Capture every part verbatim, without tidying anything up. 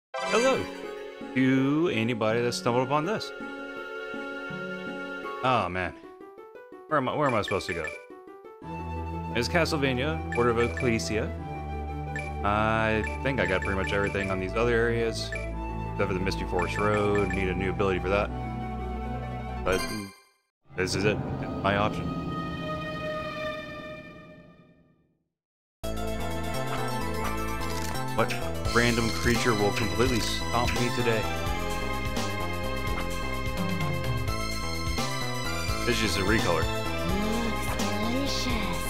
Hello to anybody that stumbled upon this. Oh man, where am I? Where am I supposed to go? It's Castlevania, Order of Ecclesia. I think I got pretty much everything on these other areas, except for the Misty Forest Road. Need a new ability for that, but this is it. My option. What random creature will completely stomp me today? This is just a recolor. Looks delicious.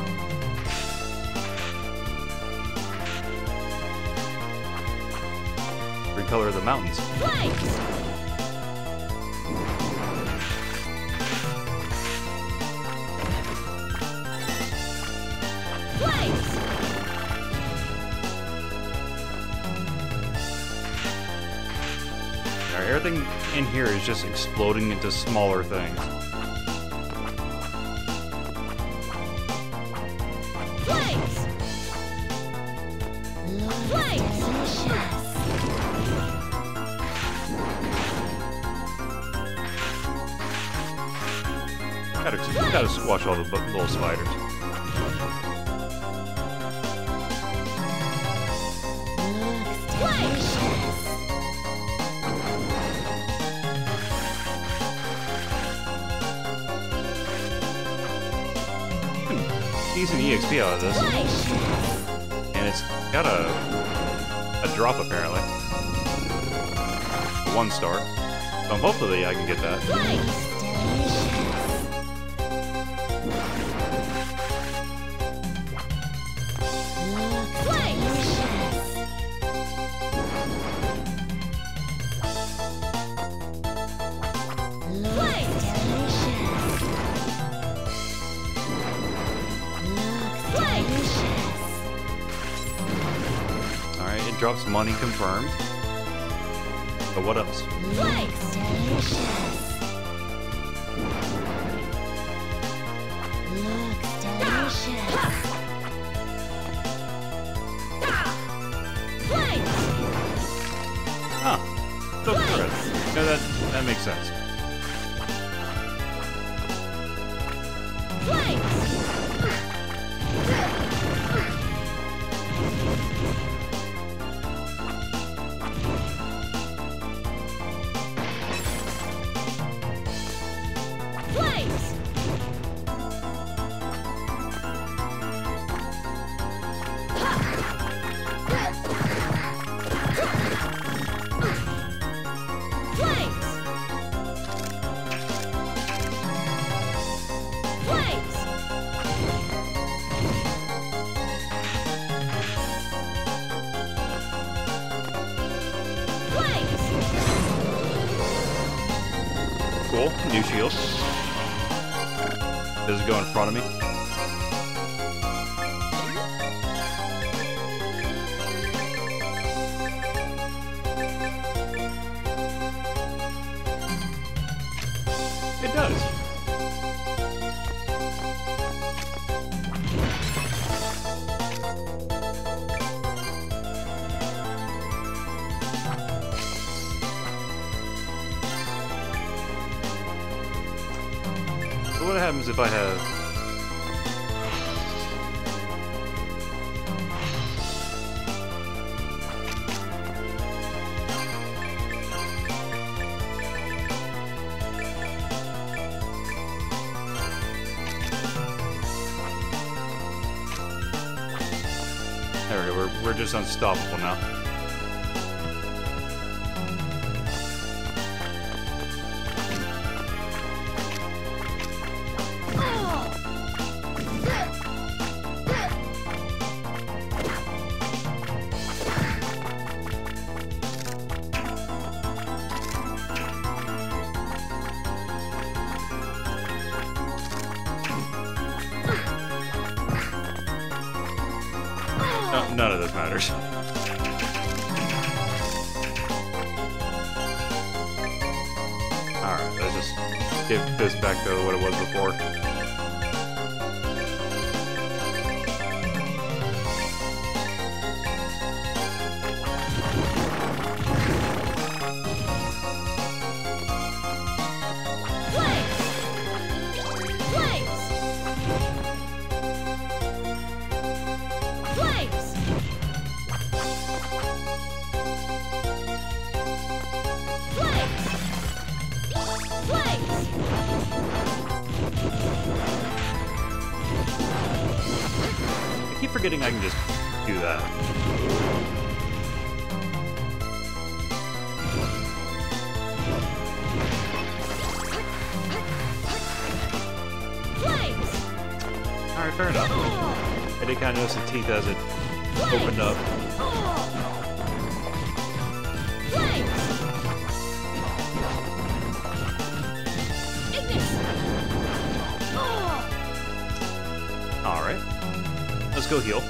Recolor of the mountains. Flames! Flames! Alright, everything in here is just exploding into smaller things. Flames! Looks delicious. Gotta, gotta squash all the bu- little spiders. Looks delicious. Decent E X P out of this. Delicious. And it's got a a drop apparently. One star. So hopefully I can get that. Flames! Delicious. Looks delicious. Looks delicious. Looks delicious. Alright, it drops money confirmed. But what else? Looks delicious. Looks delicious. Flames! Ah, so good. No, that that makes sense. Flames! Flames! Flames! Flames! Flames! Cool. New shield. Does it go in front of me? It does. So what happens if I have... There we go, we're, we're just unstoppable now. No, none of this matters. Alright, let's just get this back to what it was before. forgetting I can just do that. Alright, fair enough. I did kind of notice the teeth as it opened up. Alright. Let's go heal.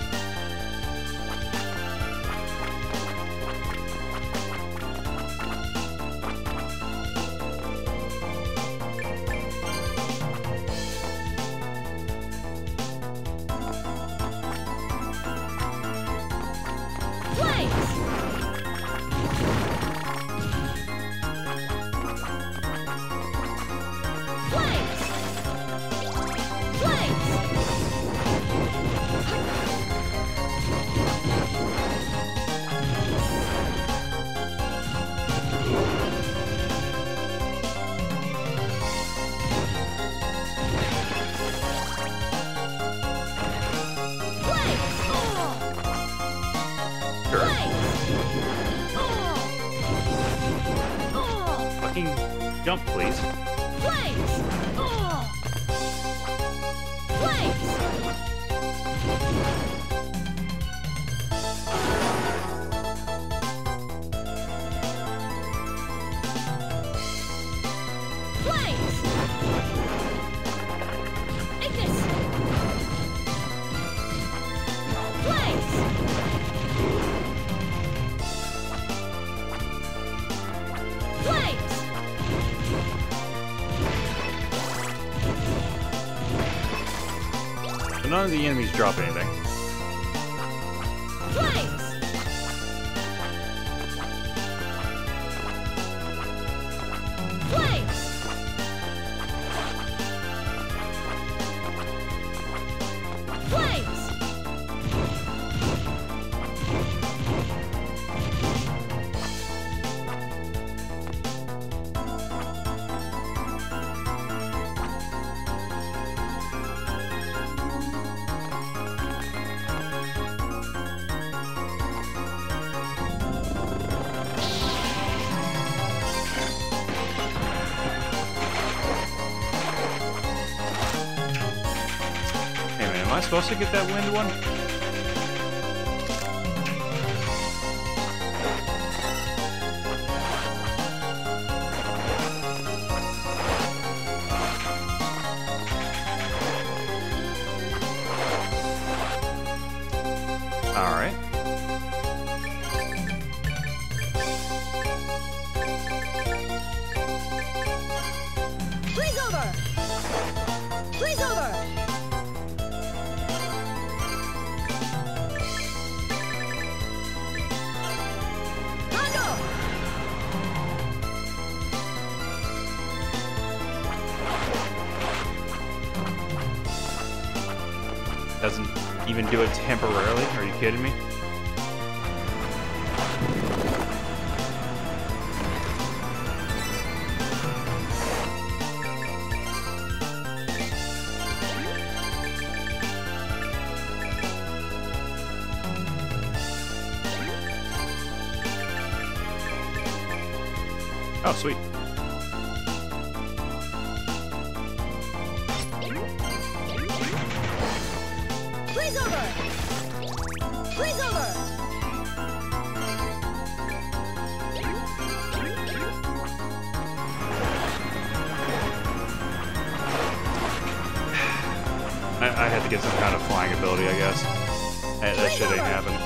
Fucking jump, please. Flames! Flames! Flames! Ignis! Flames! Flames! So none of the enemies drop anything. Flames! Flames! Flames! Hey man, am I supposed to get that wind one? Alright. Freeze over! Freeze over! Hondo! Doesn't even do it temporarily? Are you kidding me? Oh, sweet. Freeze over! Freeze over! I, I had to get some kind of flying ability, I guess. That, that shit ain't happening.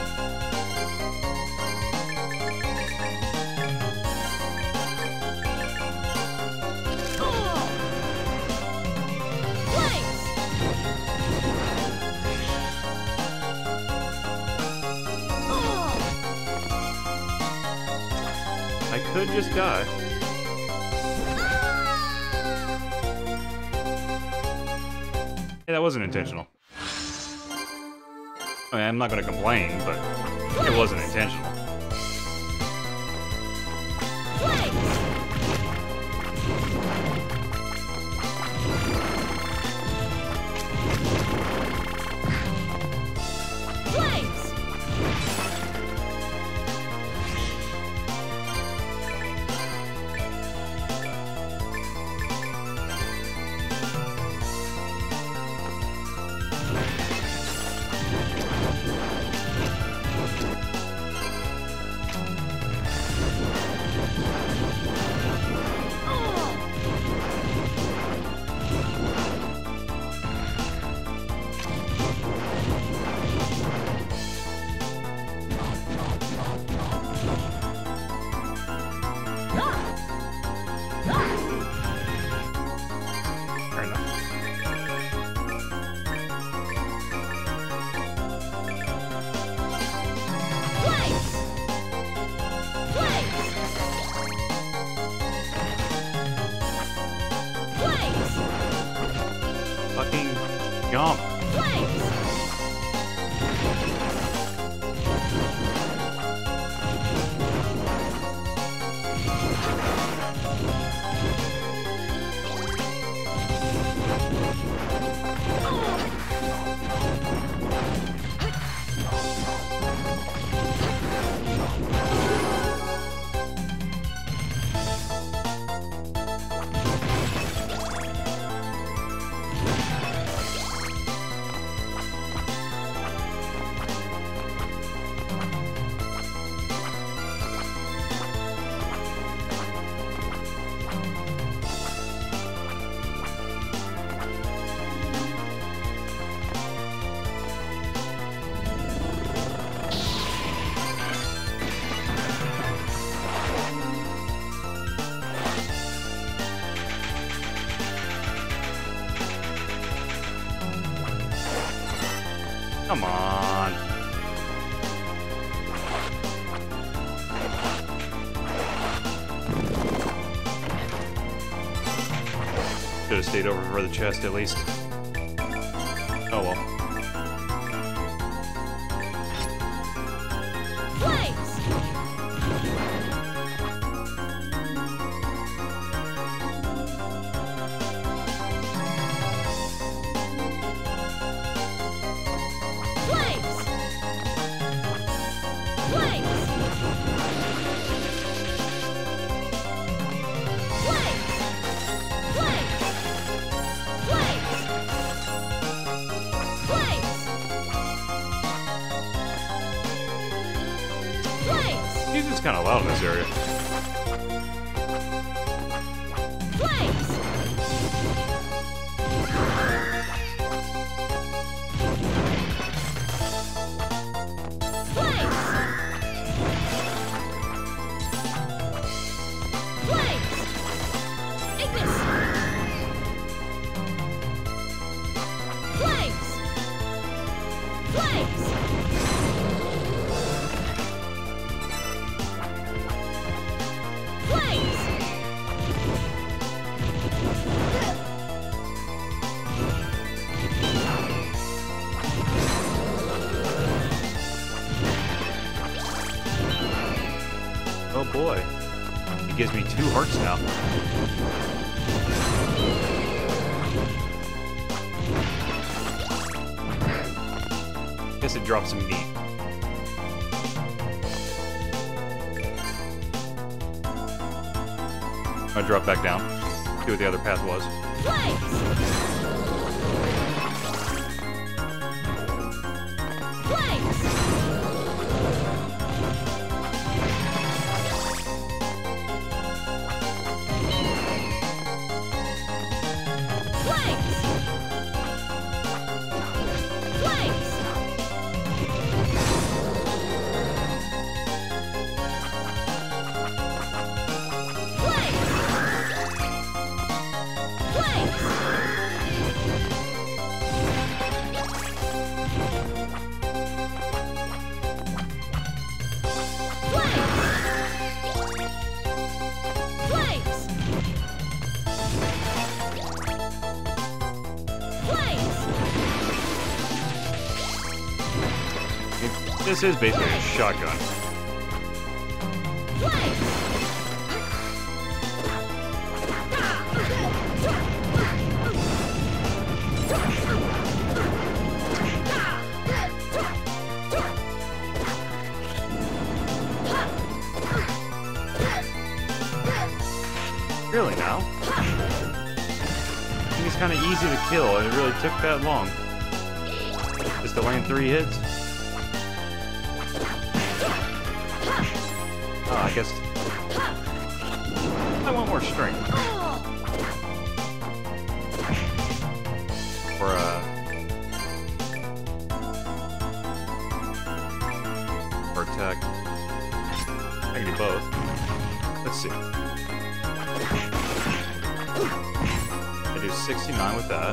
Flames! I could just die. Hey, that wasn't intentional. I mean, I'm not gonna complain, but it wasn't intentional. jump. Flames! Come on. Should have stayed over for the chest at least. Oh well. Flames! Flames! Flames! Flames! Flames! Flames! Flames! Music's kind of loud in this area. Flames! Flames! Flames! Ignis! Flames! Flames! Flames! Oh boy. He gives me two hearts now. Guess it drops some meat. I'm gonna drop back down. See what the other path was. Flames! Flames! Flames! Flames! Flames! Flames! Flames! This is basically a shotgun. Flames! Really now? I think it's kind of easy to kill, and it really took that long. Just to land three hits. Oh, I guess I want more strength. Or uh, or attack. I can do both. Let's see. I do sixty-nine with that.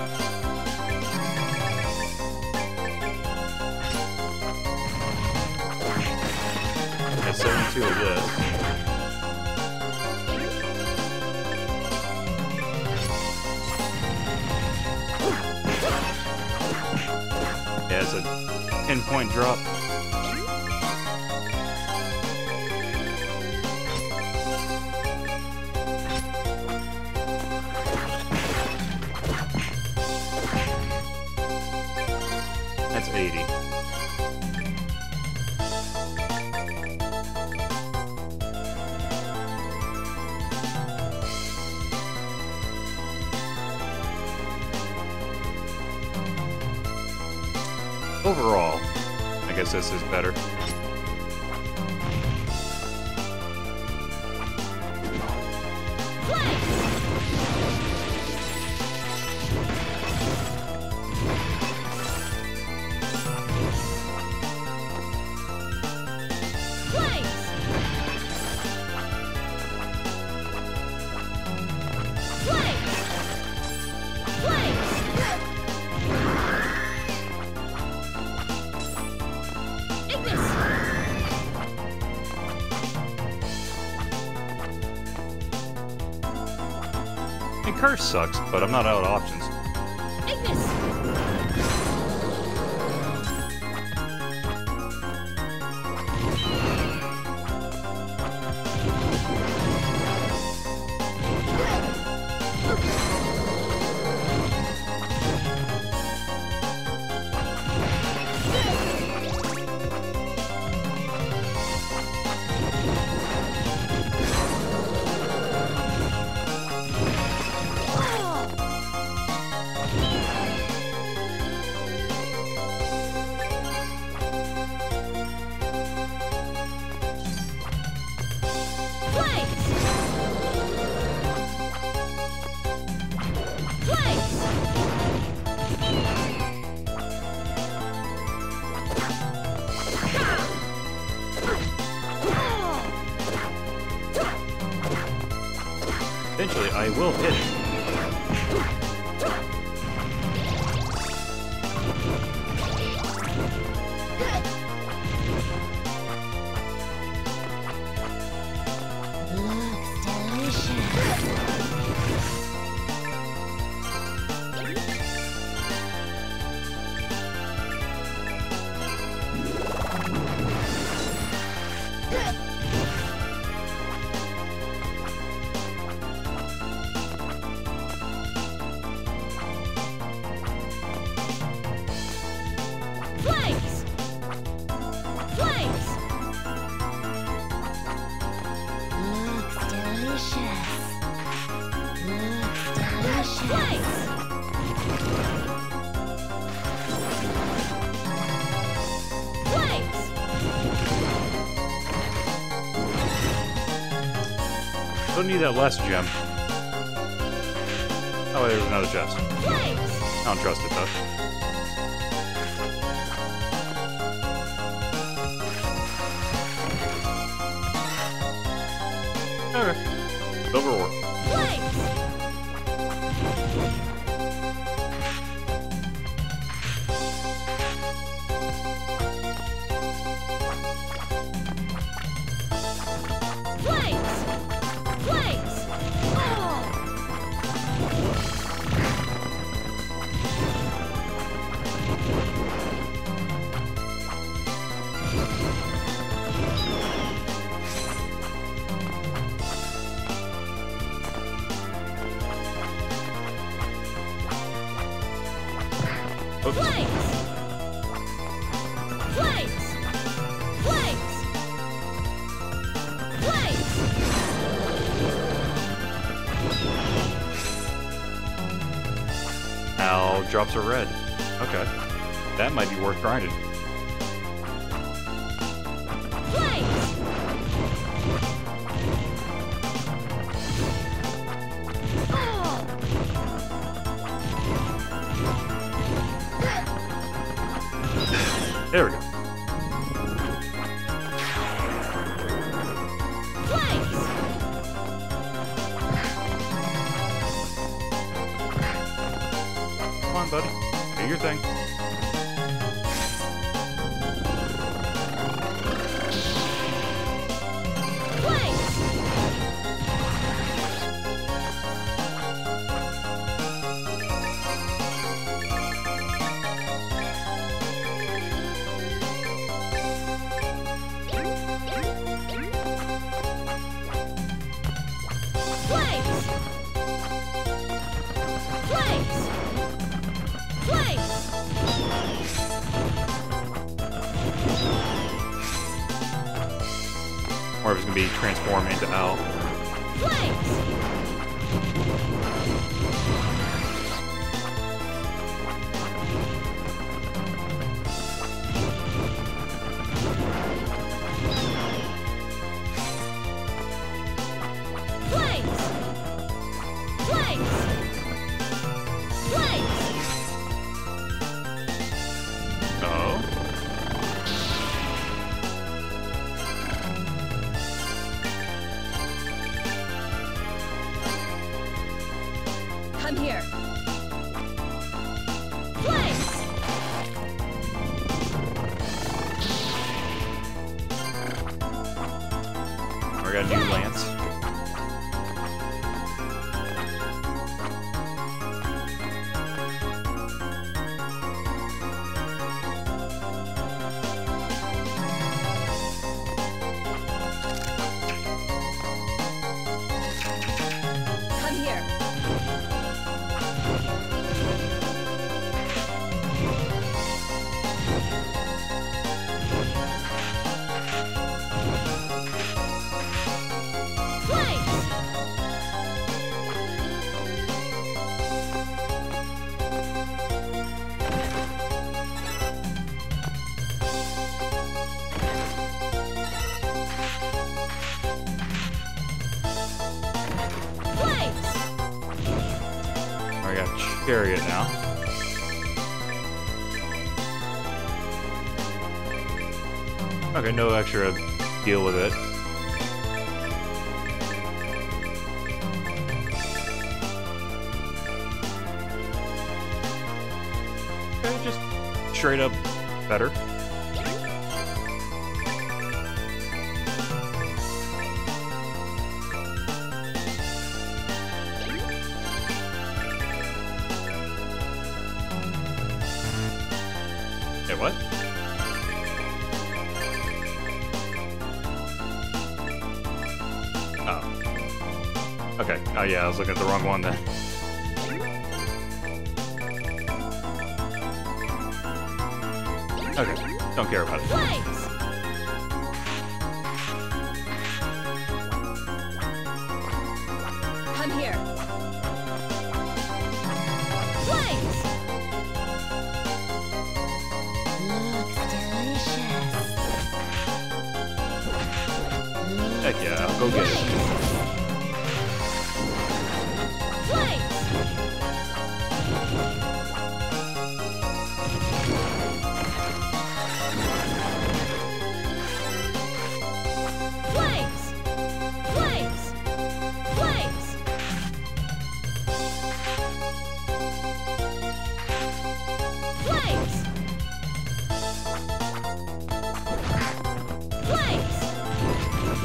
And seventy-two of this. pinpoint drop. That's eighty. Overall, I guess this is better. I mean, Curse sucks, but I'm not out of options. Ignis! Eventually, I will hit it. Don't need that last gem. Oh, there's another chest. I don't trust it, though. Okay. Silver ore. Oops. Ow, drops are red. Okay. That might be worth grinding. There we go. Come on, buddy. Do your thing. transform into Al. Flames! Flames! Flames! Flames! Oh. Come here. Flames! We got a new lance. Come here. Flames! Flames! We got chariot now. Okay, no extra deal with it. Okay, just straight up better. Hey, what? Oh. Okay. Oh yeah, I was looking at the wrong one then. Okay. Don't care about it. Flames! Come here. Flames! Looks delicious. Heck yeah, I'll go get it. Flames! Flames! Flames! Flames! Flames! Flames!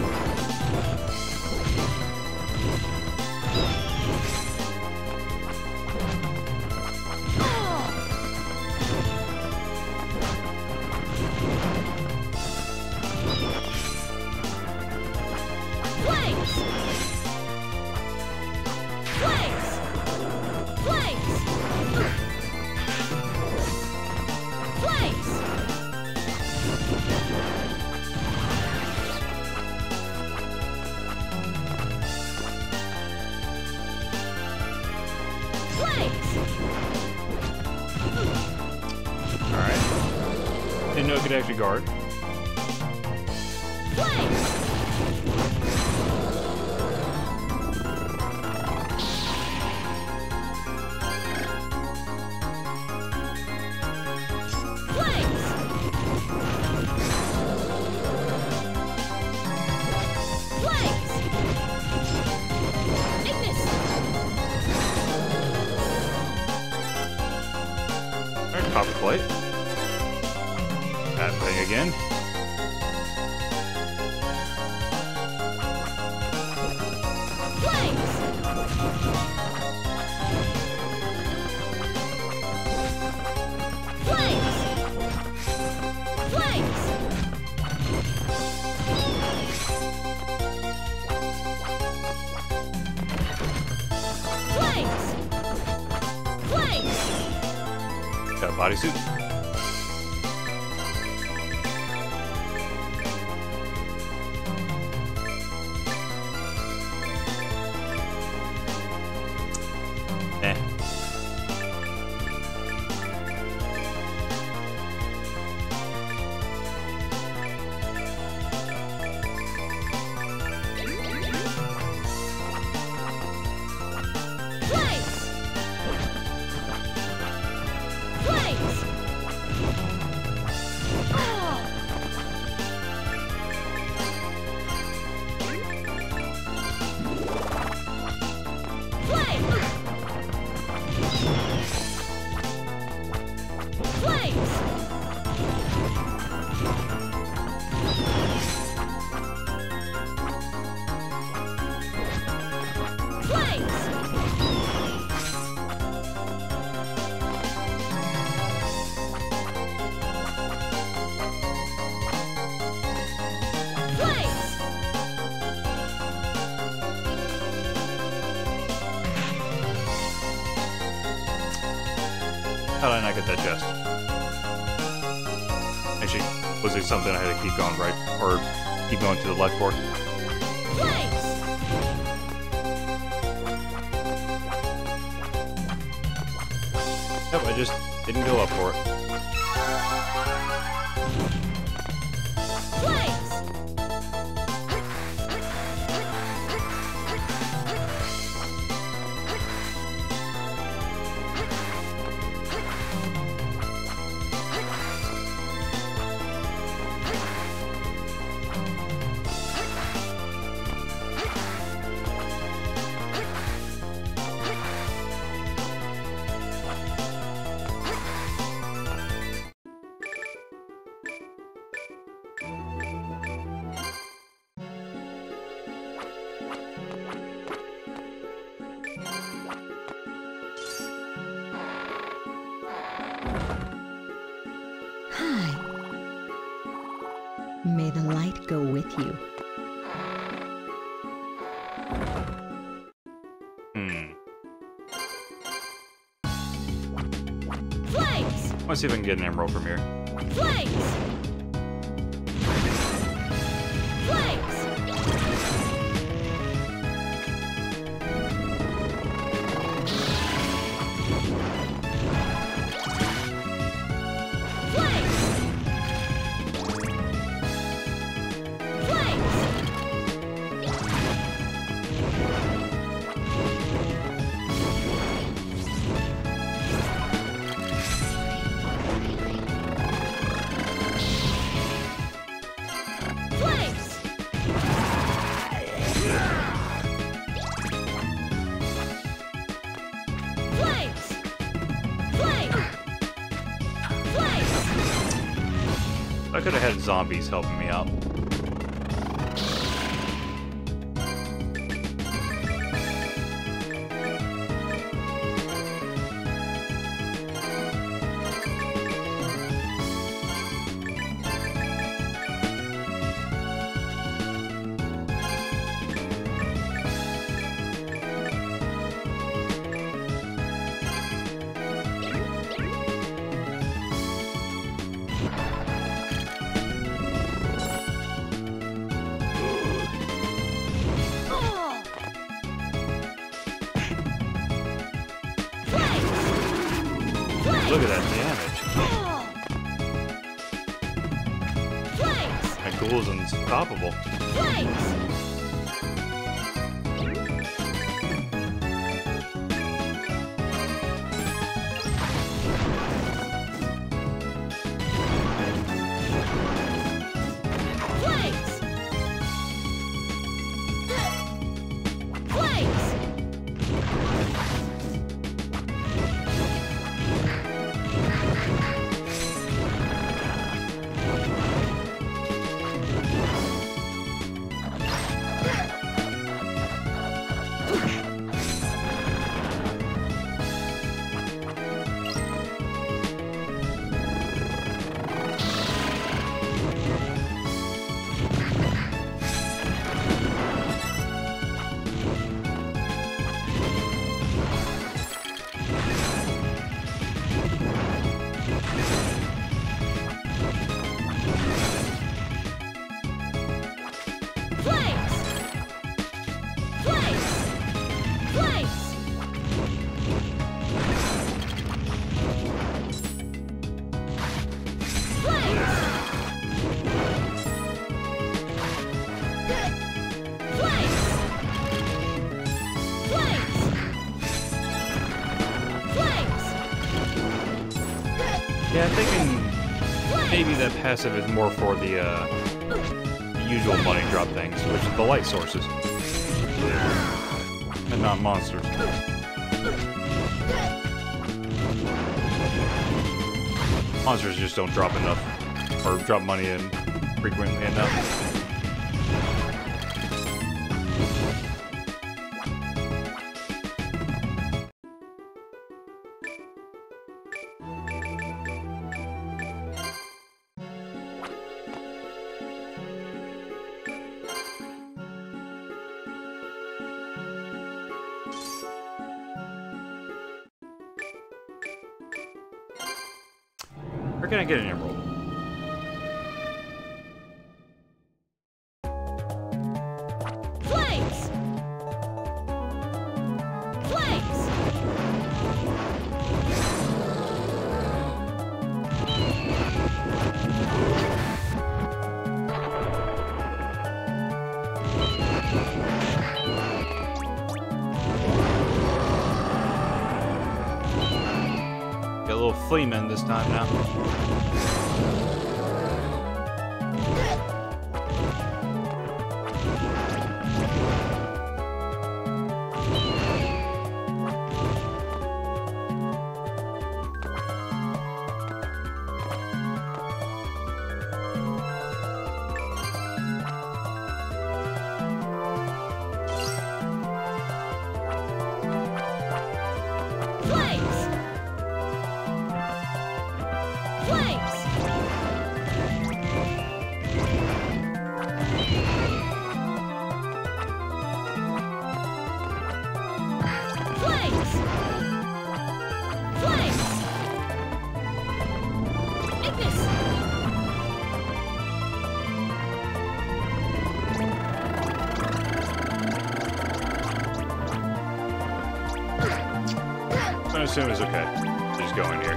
Flames! Flames! Flames! Flames! Flames! Alright. Didn't know it could actually guard. Flames! Flames! Flames! Ignis! Alright, copper plate. That thing again. Flames! Flames! Flames! Flames! Flames! Got a bodysuit. How did I not get that chest? Actually, was it something I had to keep going right, or keep going to the left for? Flames! Nope, I just didn't go up for it. Flames! Hi. May the light go with you. Hmm. Flames! Let's see if I can get an emerald from here. Flames! Flames! I could have had zombies helping me out. Look at that damage. My ghoul is unstoppable. Yeah, I'm thinking maybe that passive is more for the, uh, the usual money drop things, which is the light sources. And not monsters. Monsters just don't drop enough, or drop money in frequently enough. can I get an emerald? Flames! Flames! Get a little fleaman this time now. I assume it's okay. Just go in here.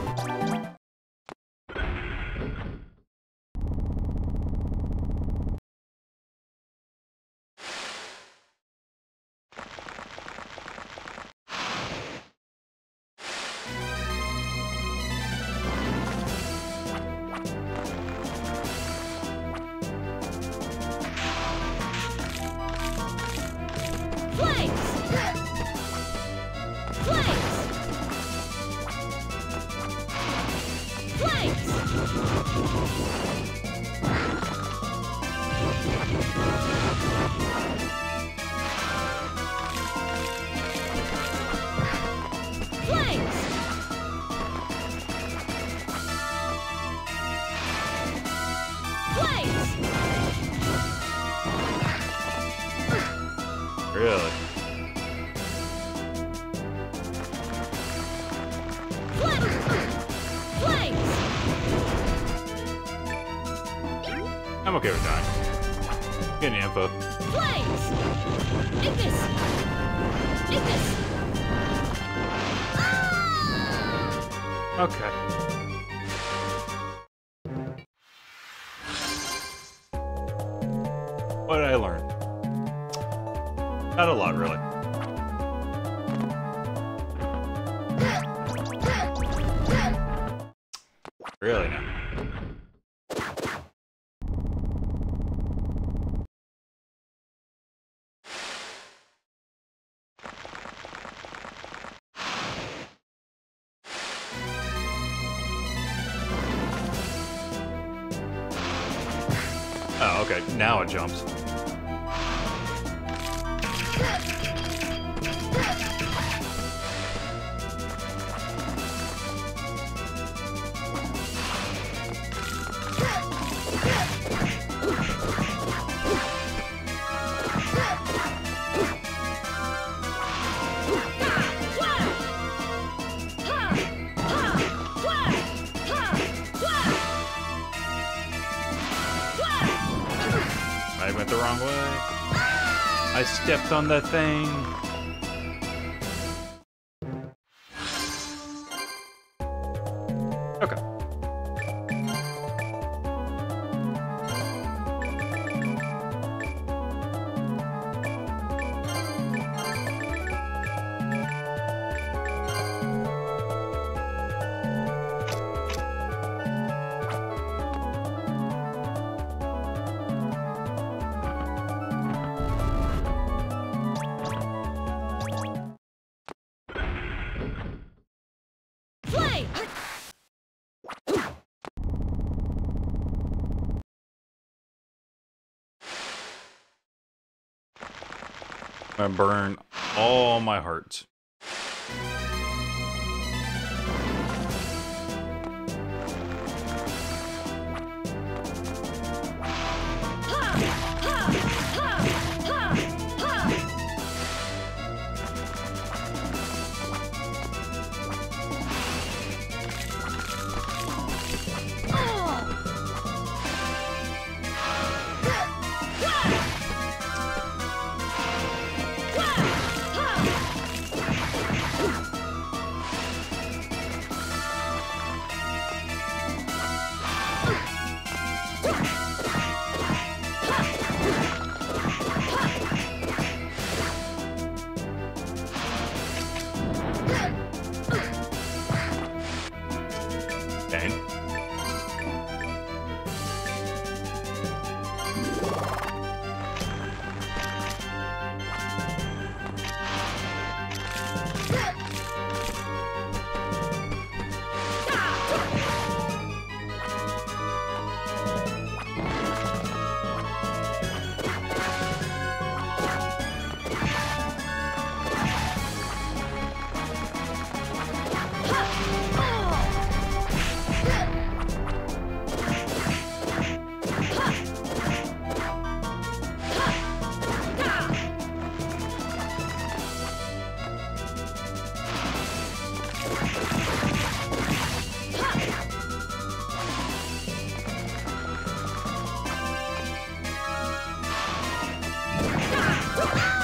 Really? I'm okay with dying. Getting info. Flames! Ignis! Ignis! Okay. What did I learn? Not a lot, really. Really now. Oh, okay. Now it jumps. I went the wrong way. I stepped on the thing. Okay. I'm gonna burn all my hearts.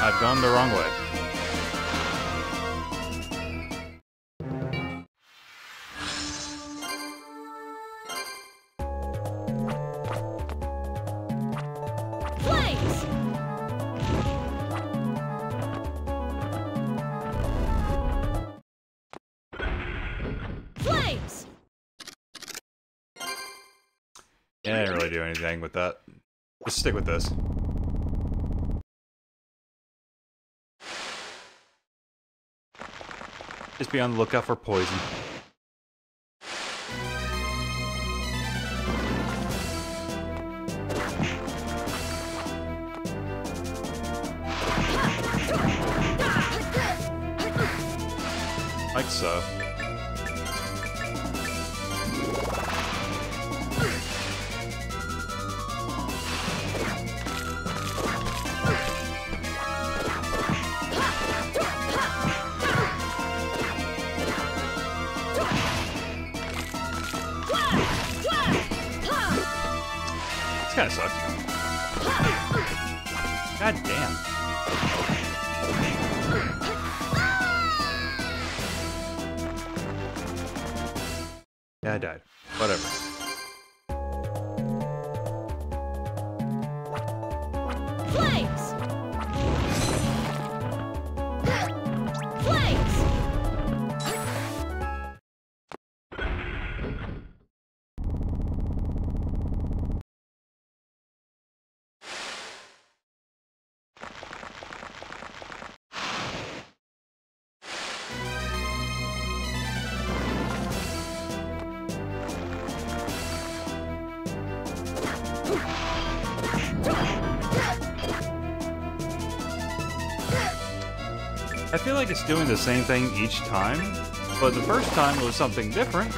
I've gone the wrong way. Flames! Flames! Yeah, I didn't really do anything with that. Let's stick with this. Just be on the lookout for poison. Like so. This kinda sucks. God damn. Yeah, I died. Whatever. Flames! Flames! I feel like it's doing the same thing each time, but the first time it was something different.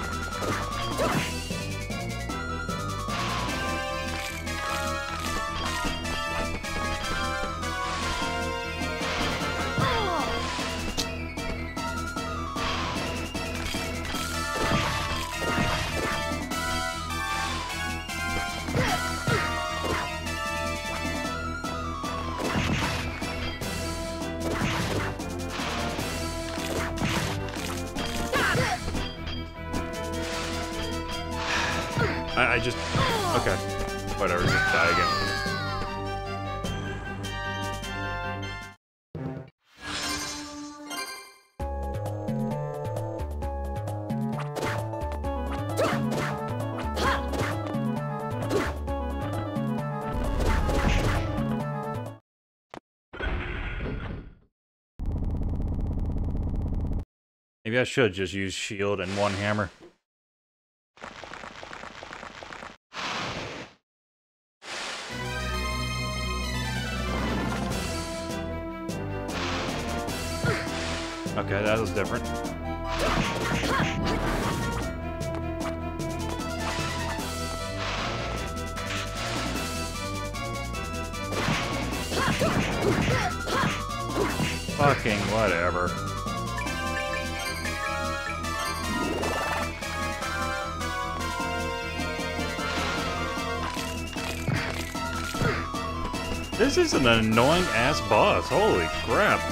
I, I just... Okay. Whatever, just die again. Maybe I should just use shield and one hammer. Okay, that was different. Fucking whatever. This is an annoying ass boss. Holy crap.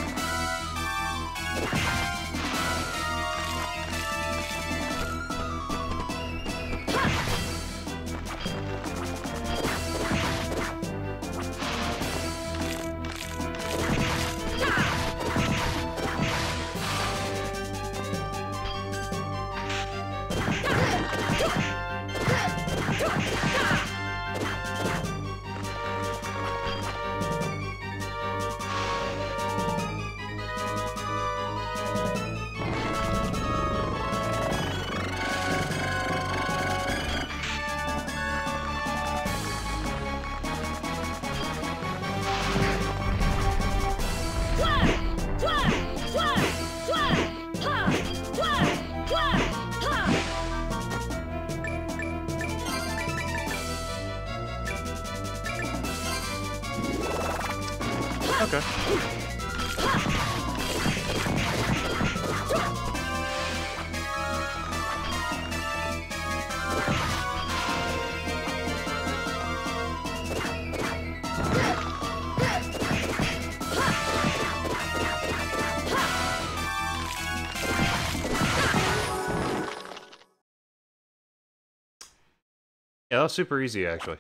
Yeah, that was super easy, actually.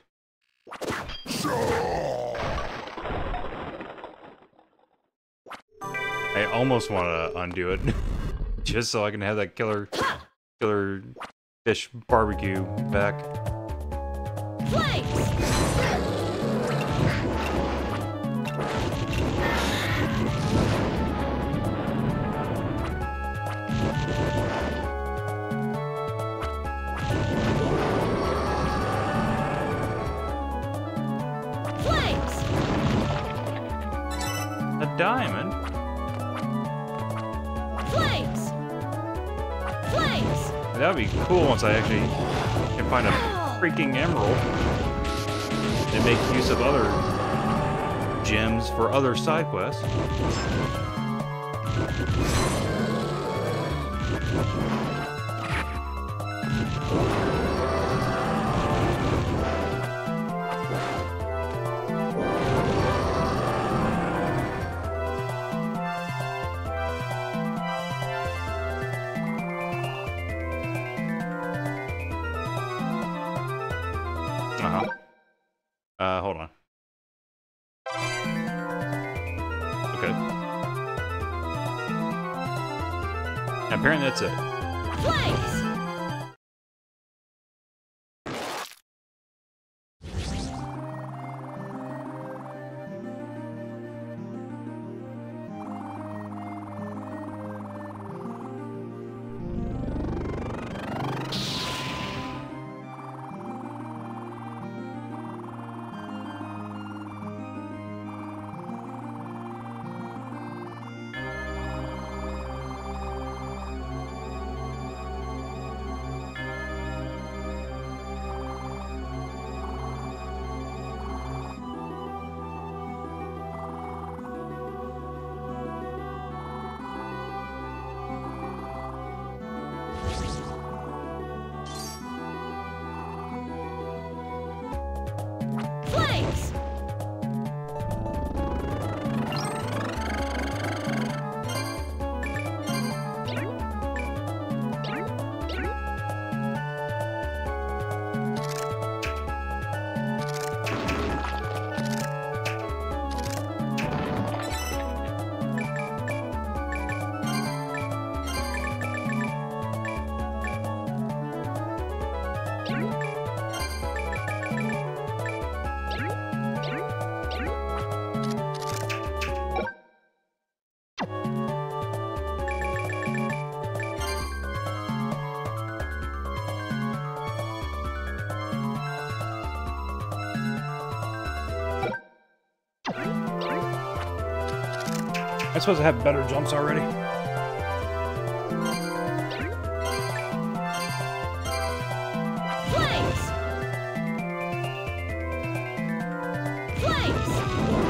I almost want to undo it, just so I can have that killer, killer fish barbecue back. Flames! A diamond? Flames! Flames! That would be cool once I actually can find a freaking emerald and make use of other gems for other side quests. Uh-huh. Uh, hold on. Okay. Apparently that's it. Flames! Flames! I'm supposed to have better jumps already. Flames! Flames!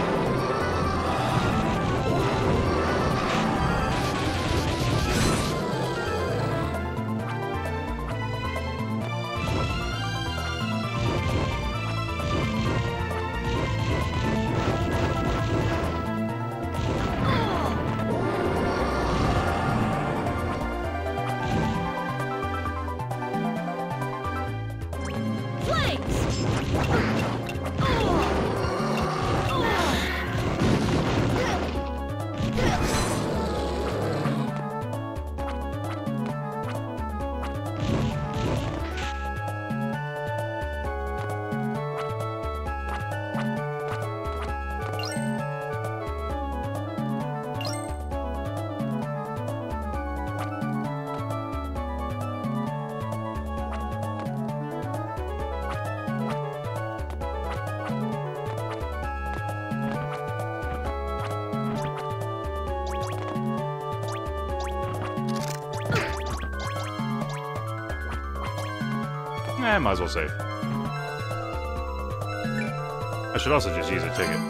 Eh, might as well save. I should also just use a ticket.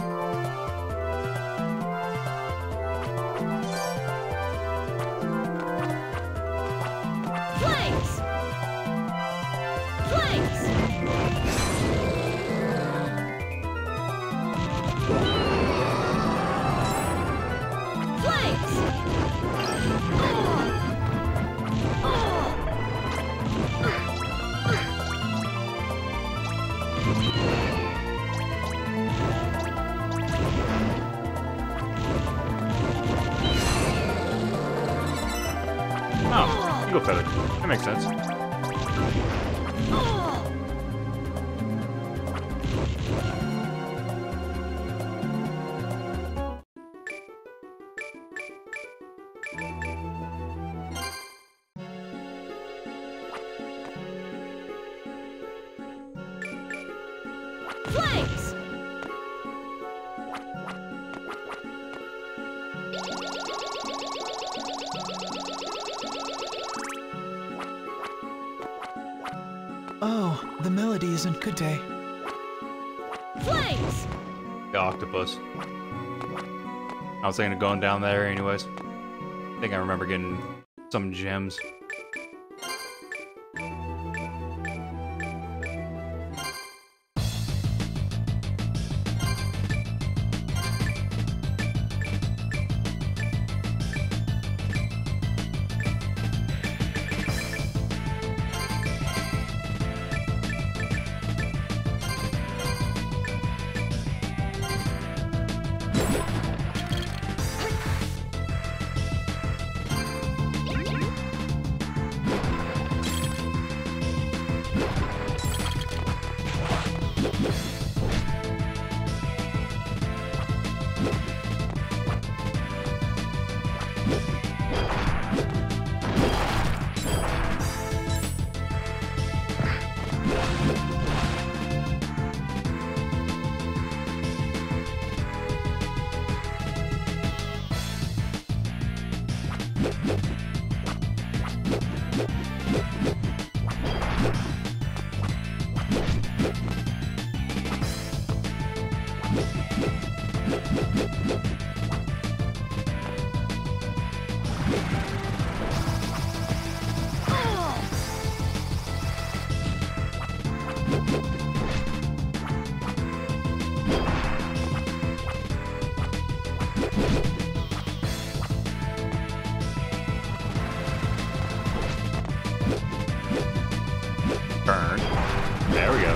Flames! Flames! Flames! Single feather. That makes sense. Flames! Oh, the melody isn't good day. Flames! The octopus. I was thinking of going down there anyways. I think I remember getting some gems. Burn. There we go.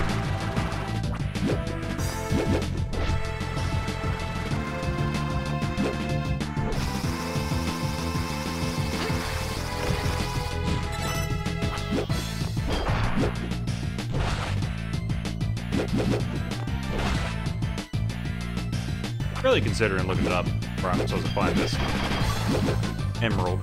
Really considering looking it up where I'm supposed to find this emerald.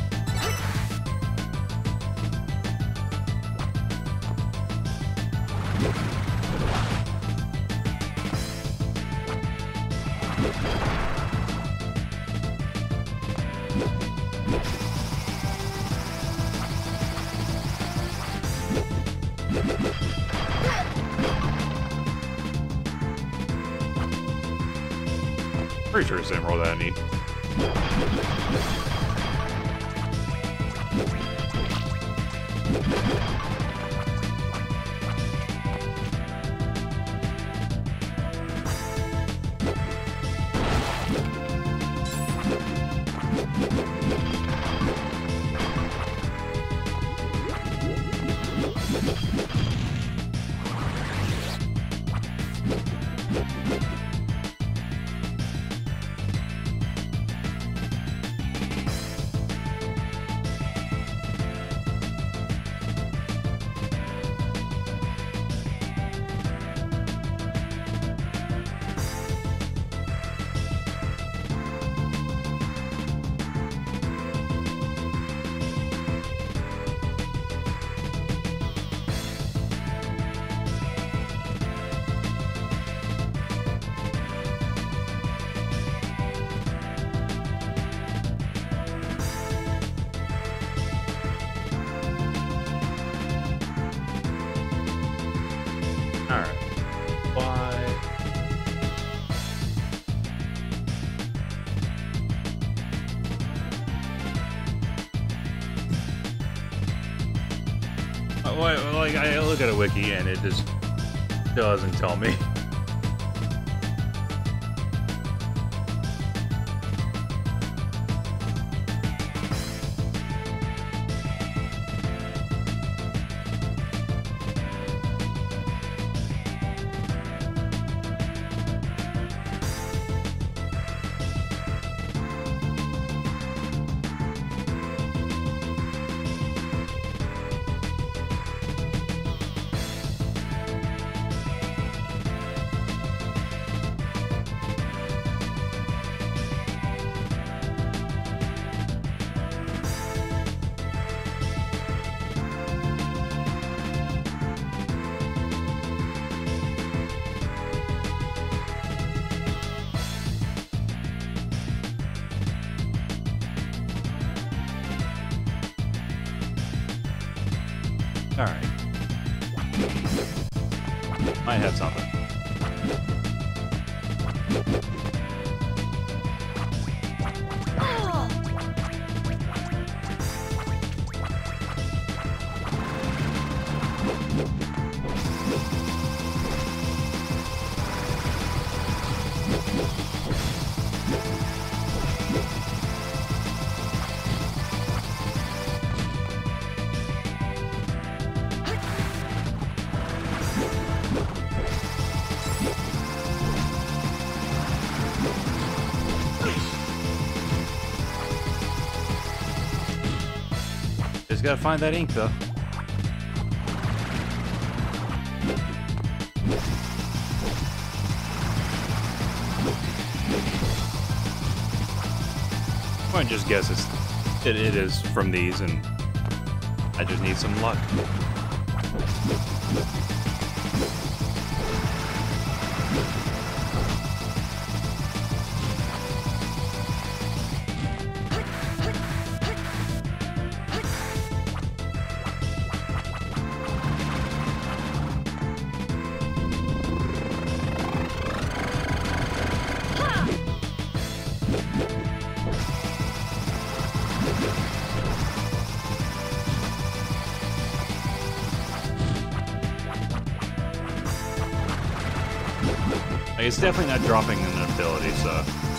Pretty sure it's the emerald that I need. Alright. Why? Uh, well, like, I look at a wiki and it just doesn't tell me. Alright. Might have something. Just gotta find that ink, though. I might just guess it's, it, it is from these, and I just need some luck. Like, it's definitely not dropping an ability, so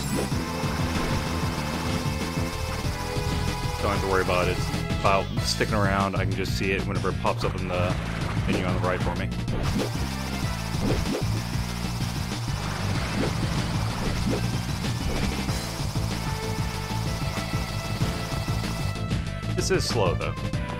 don't have to worry about it. About sticking around, I can just see it whenever it pops up in the menu on the right for me. This is slow, though.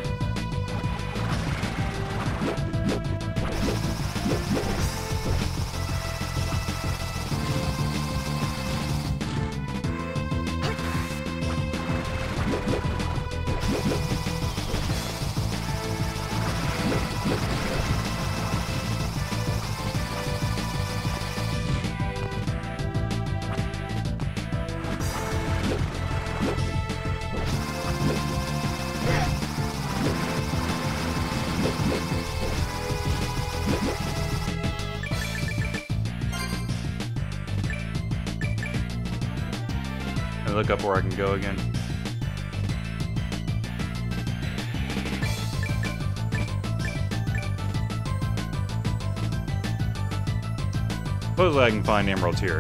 And look up where I can go again. Supposedly I can find emeralds here.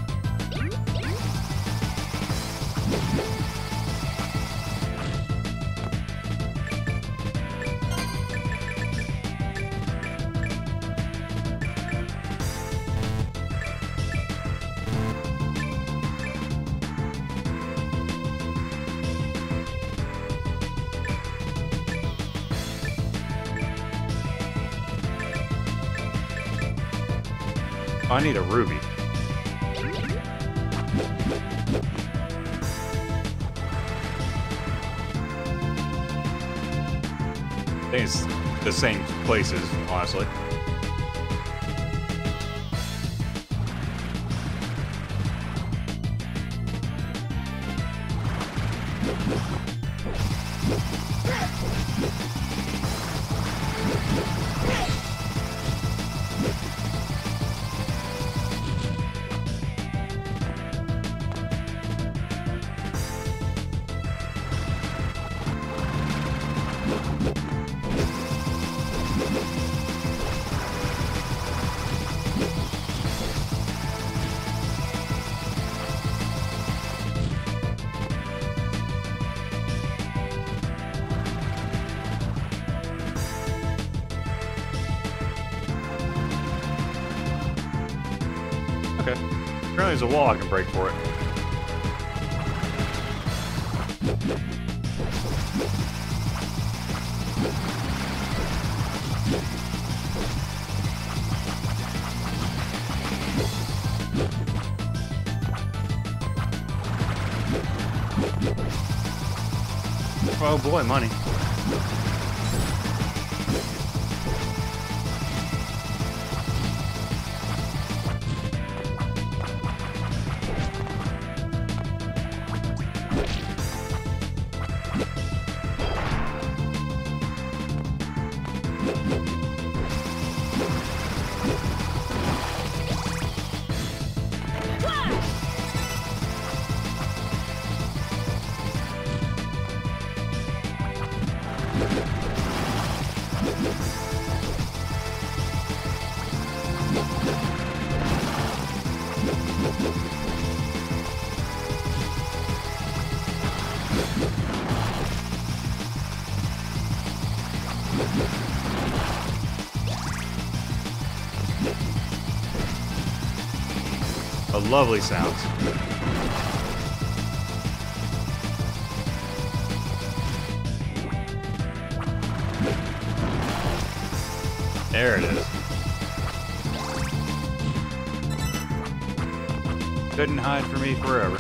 I need a ruby. I think it's the same places, honestly. Okay. Apparently there's a wall I can break for it. Oh boy, money. lovely sounds. There it is. Couldn't hide from me forever.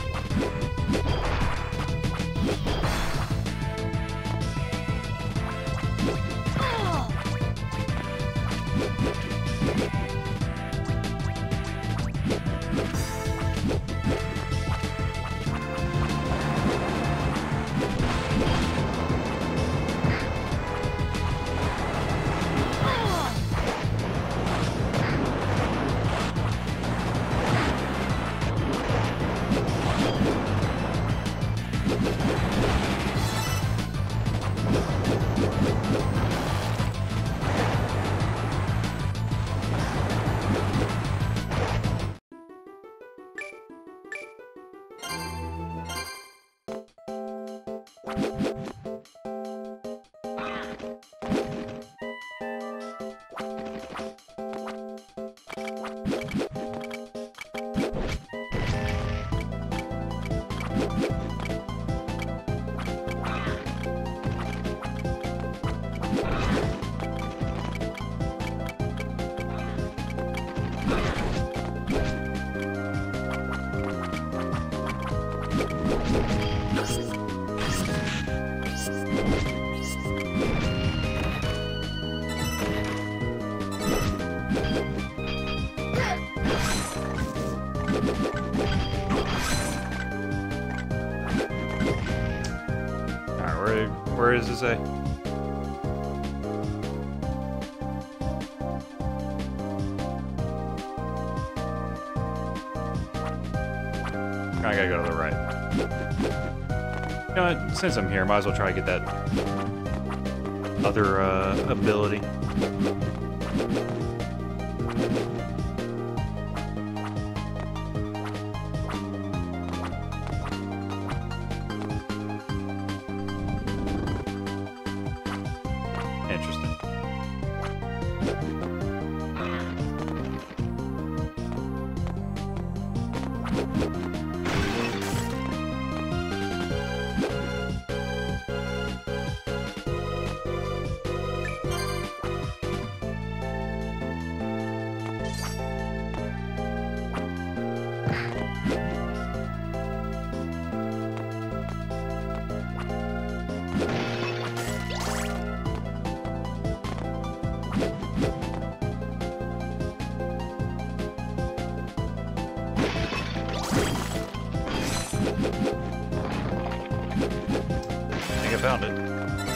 Where does it say? I gotta go to the right. You know what? Since I'm here, might as well try to get that other uh, ability. I found it.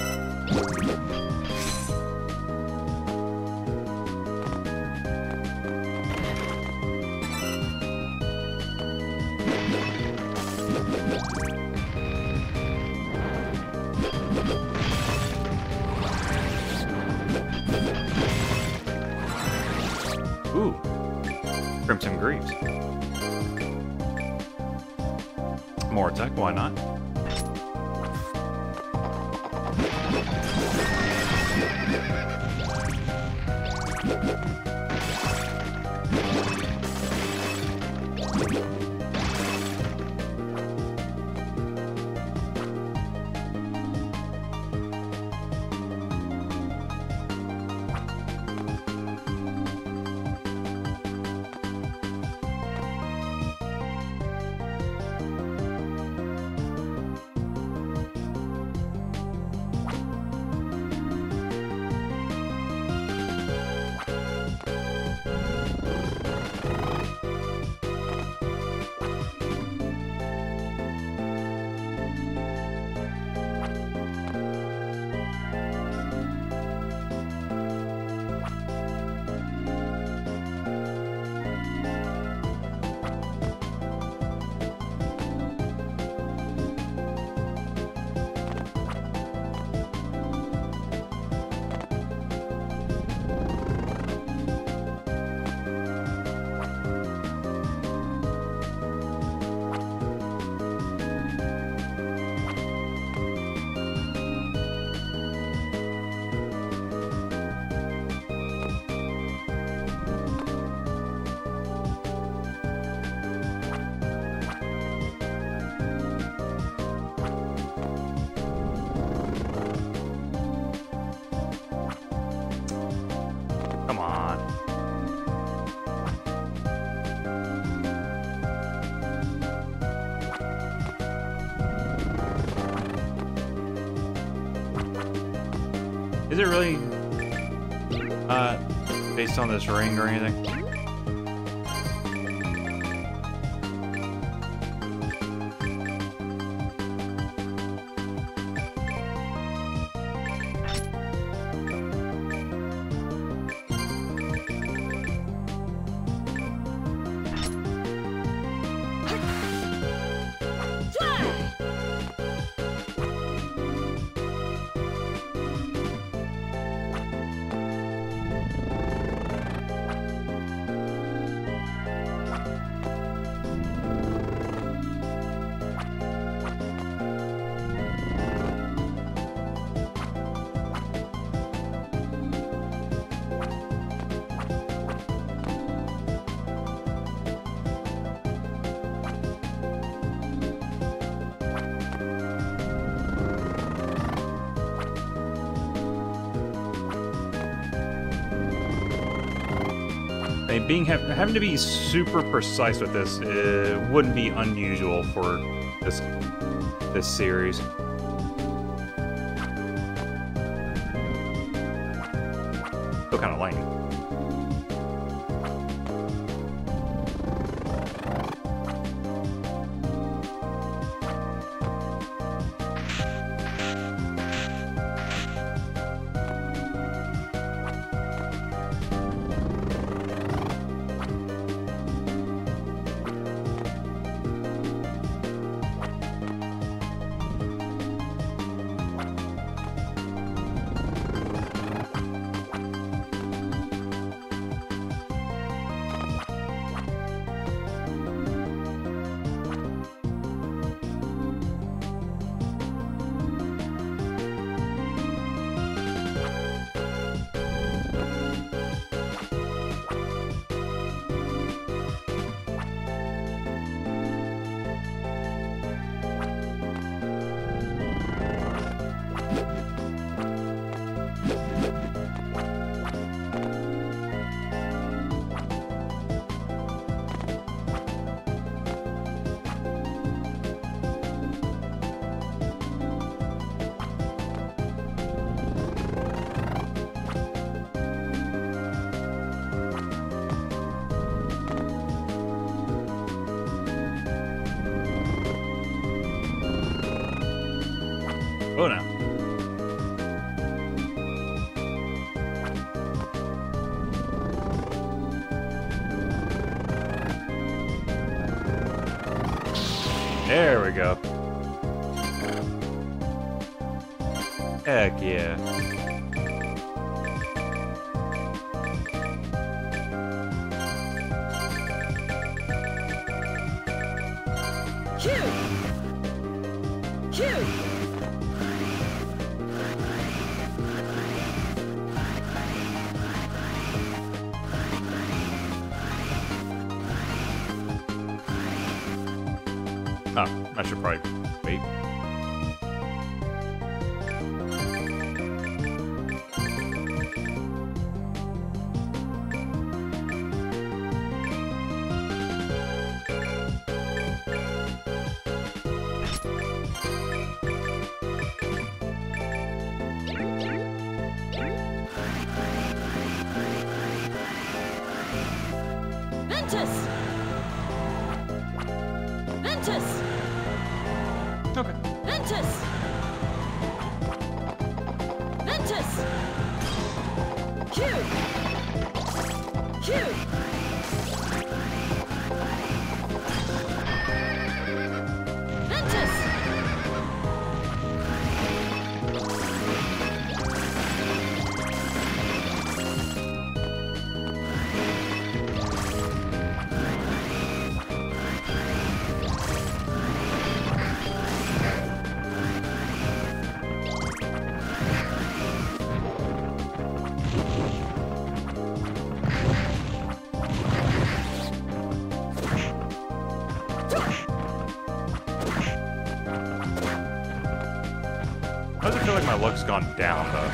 Ooh, Crimson Greaves. More attack, why not? Is it really uh, based on this ring or anything? I mean, being ha having to be super precise with this uh, wouldn't be unusual for this this series. Still kind of lame. Oh no. There we go. Heck yeah. Cute! Cute! Oh, I should probably wait. Ventus! Ventus! Okay. Ventus! Ventus! Q! Q! Ventus! Why does it feel like my luck's gone down, though?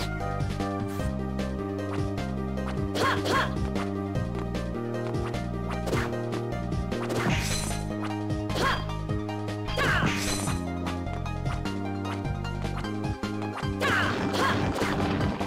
Ha! Ha! Ha! Da! Da! Ha!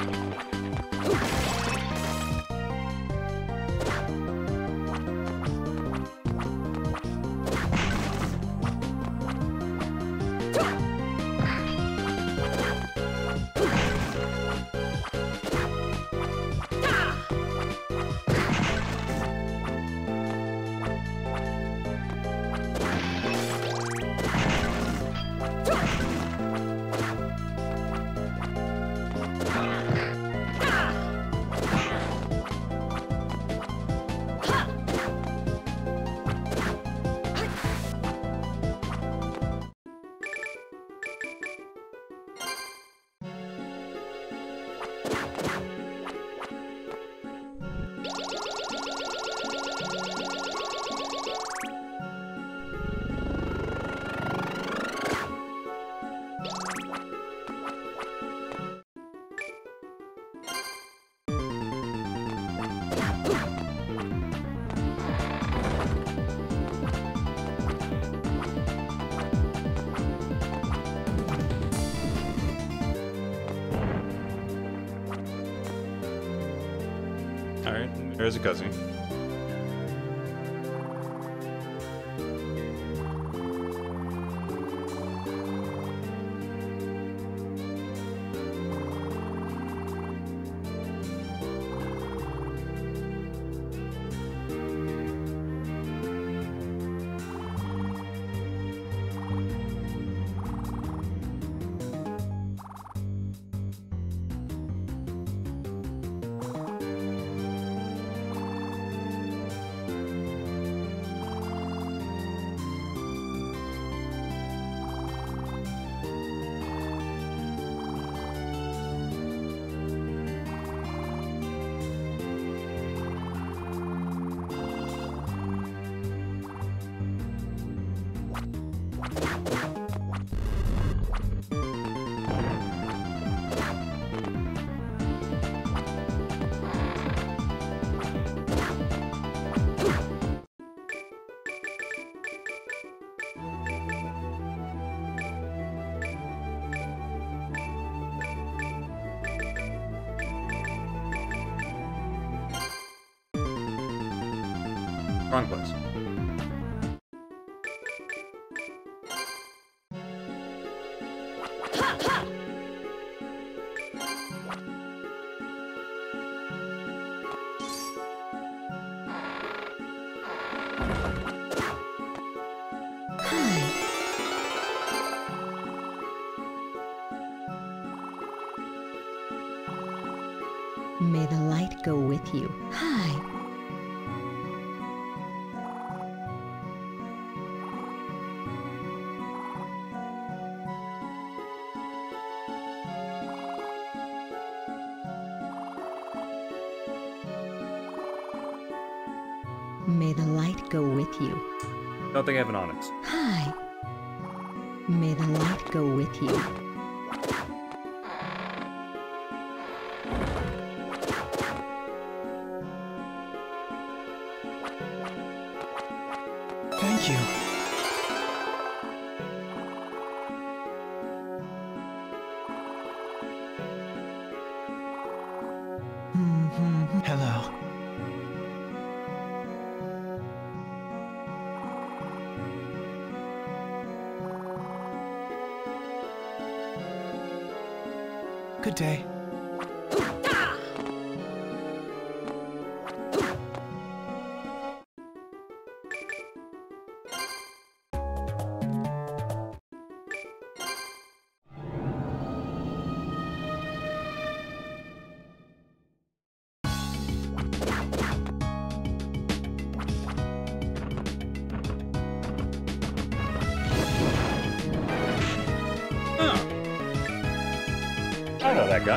Alright, there's a cutscene. Wrong place. Ha ha! May the light go with you. Hi. May the light go with you. Don't think I have an onyx. Hi. May the light go with you. Thank you. Mm-hmm. Hello. Good day. I know that guy.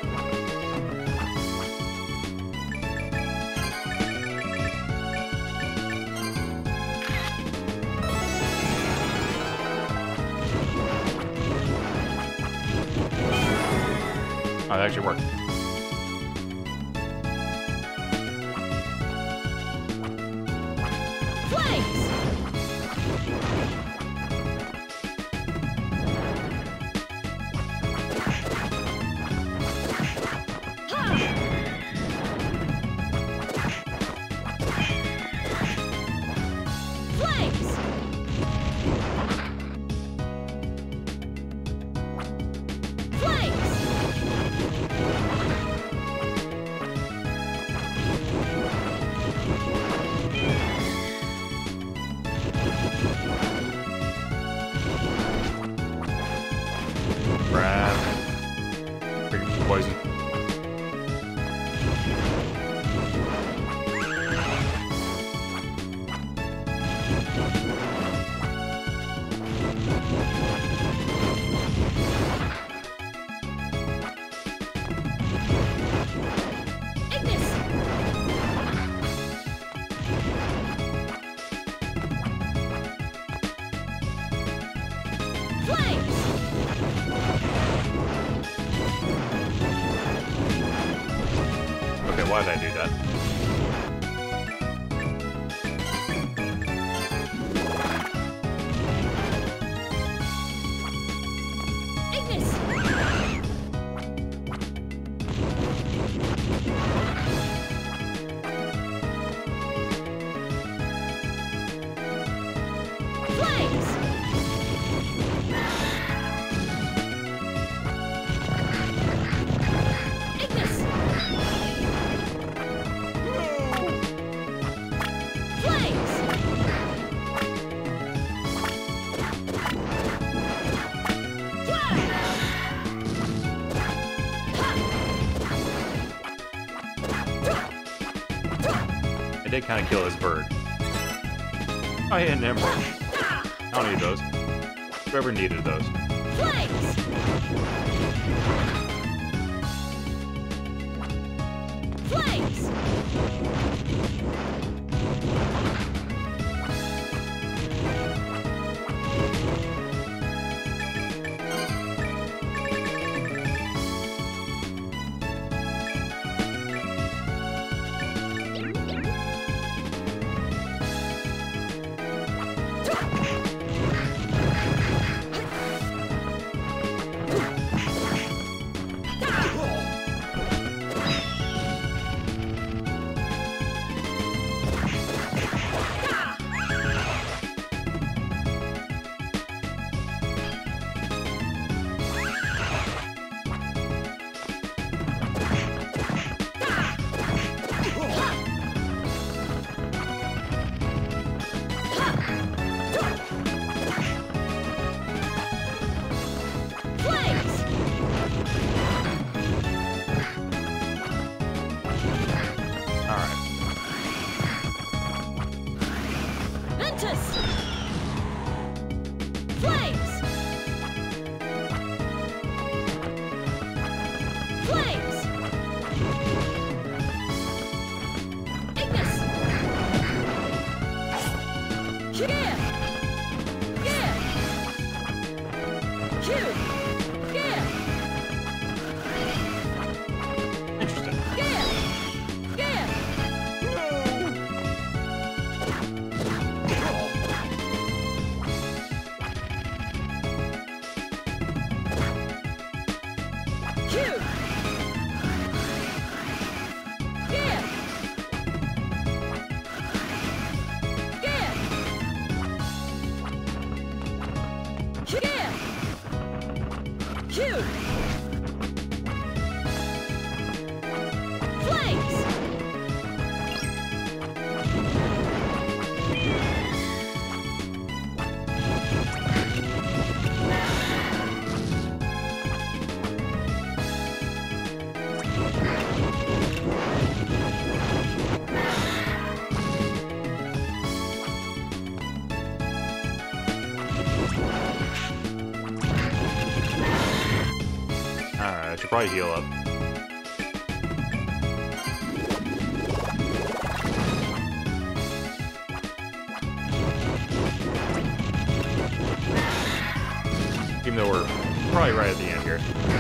Oh, that actually worked. Flames! Brad. Freaking poison. why did I do that? Ignis! Flames! Ignis! Flames! I did kind of kill his bird. Oh, yeah, an emerald. I don't need those. Whoever needed those. Flames! Flames! I should probably heal up. Even though we're probably right at the end here.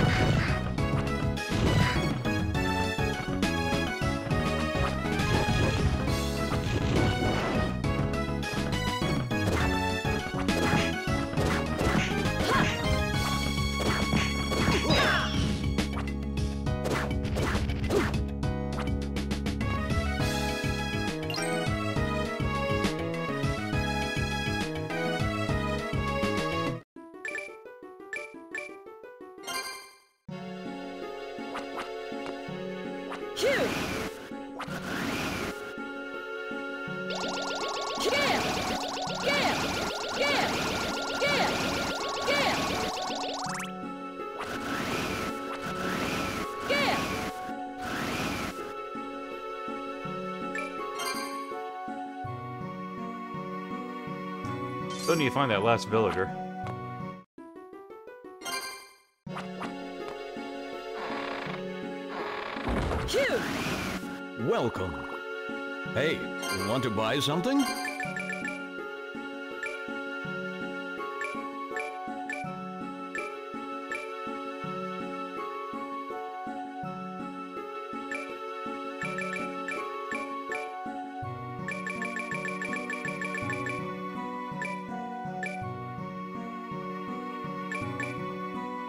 Still need to find that last villager. Welcome. Hey, you want to buy something?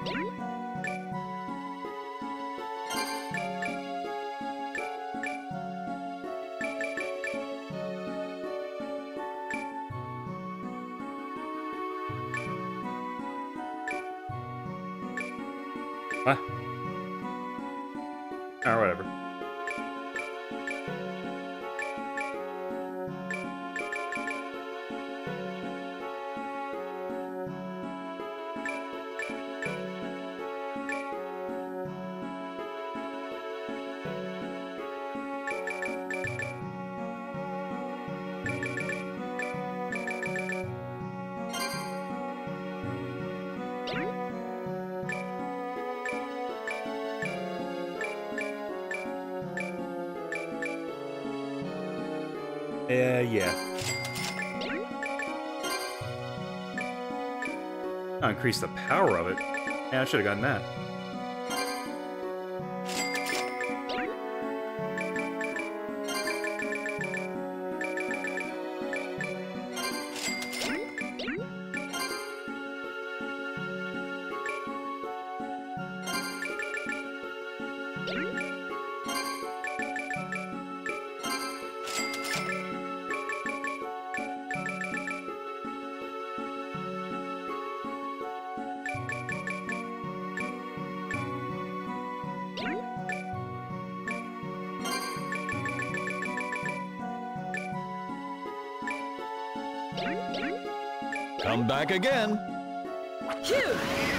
What? Or whatever. Uh, yeah. I'll increase the power of it. Yeah, I should have gotten that. Come back again. Phew!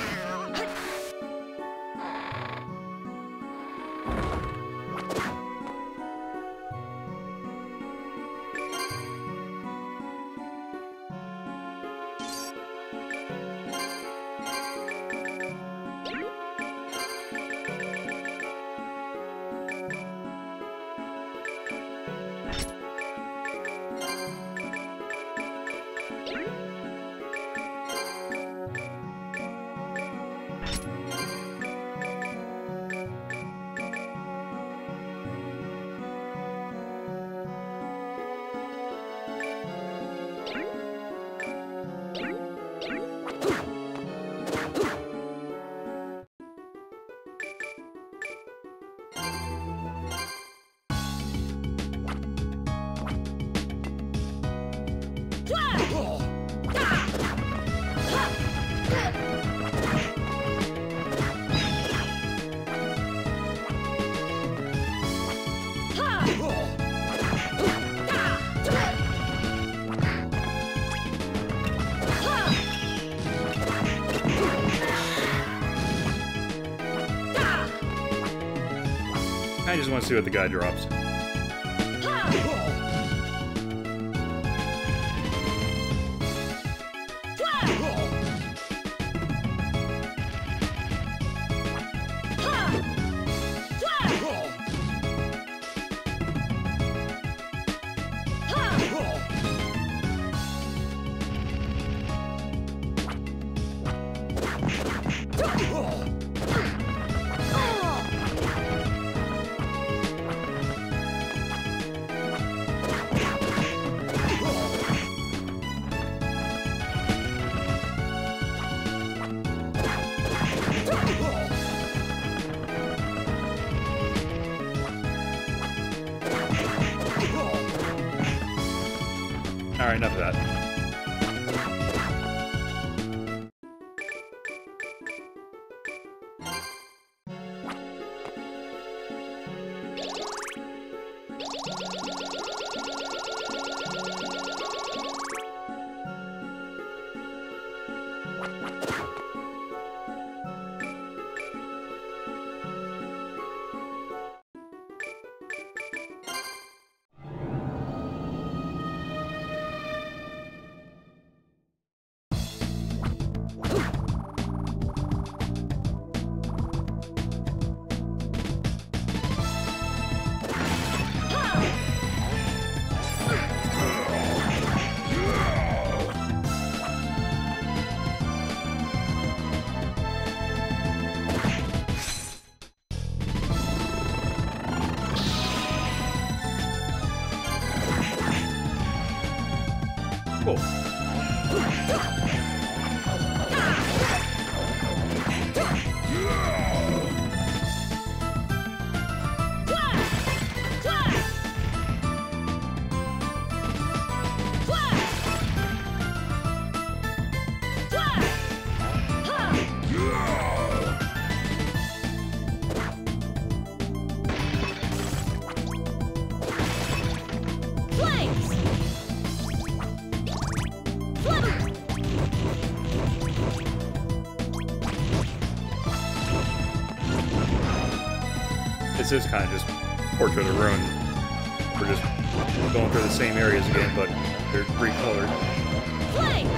I just want to see what the guy drops. Alright, enough of that. Cool. This is kind of just Portrait of Ruin. We're just going through the same areas again, but they're recolored. Flames!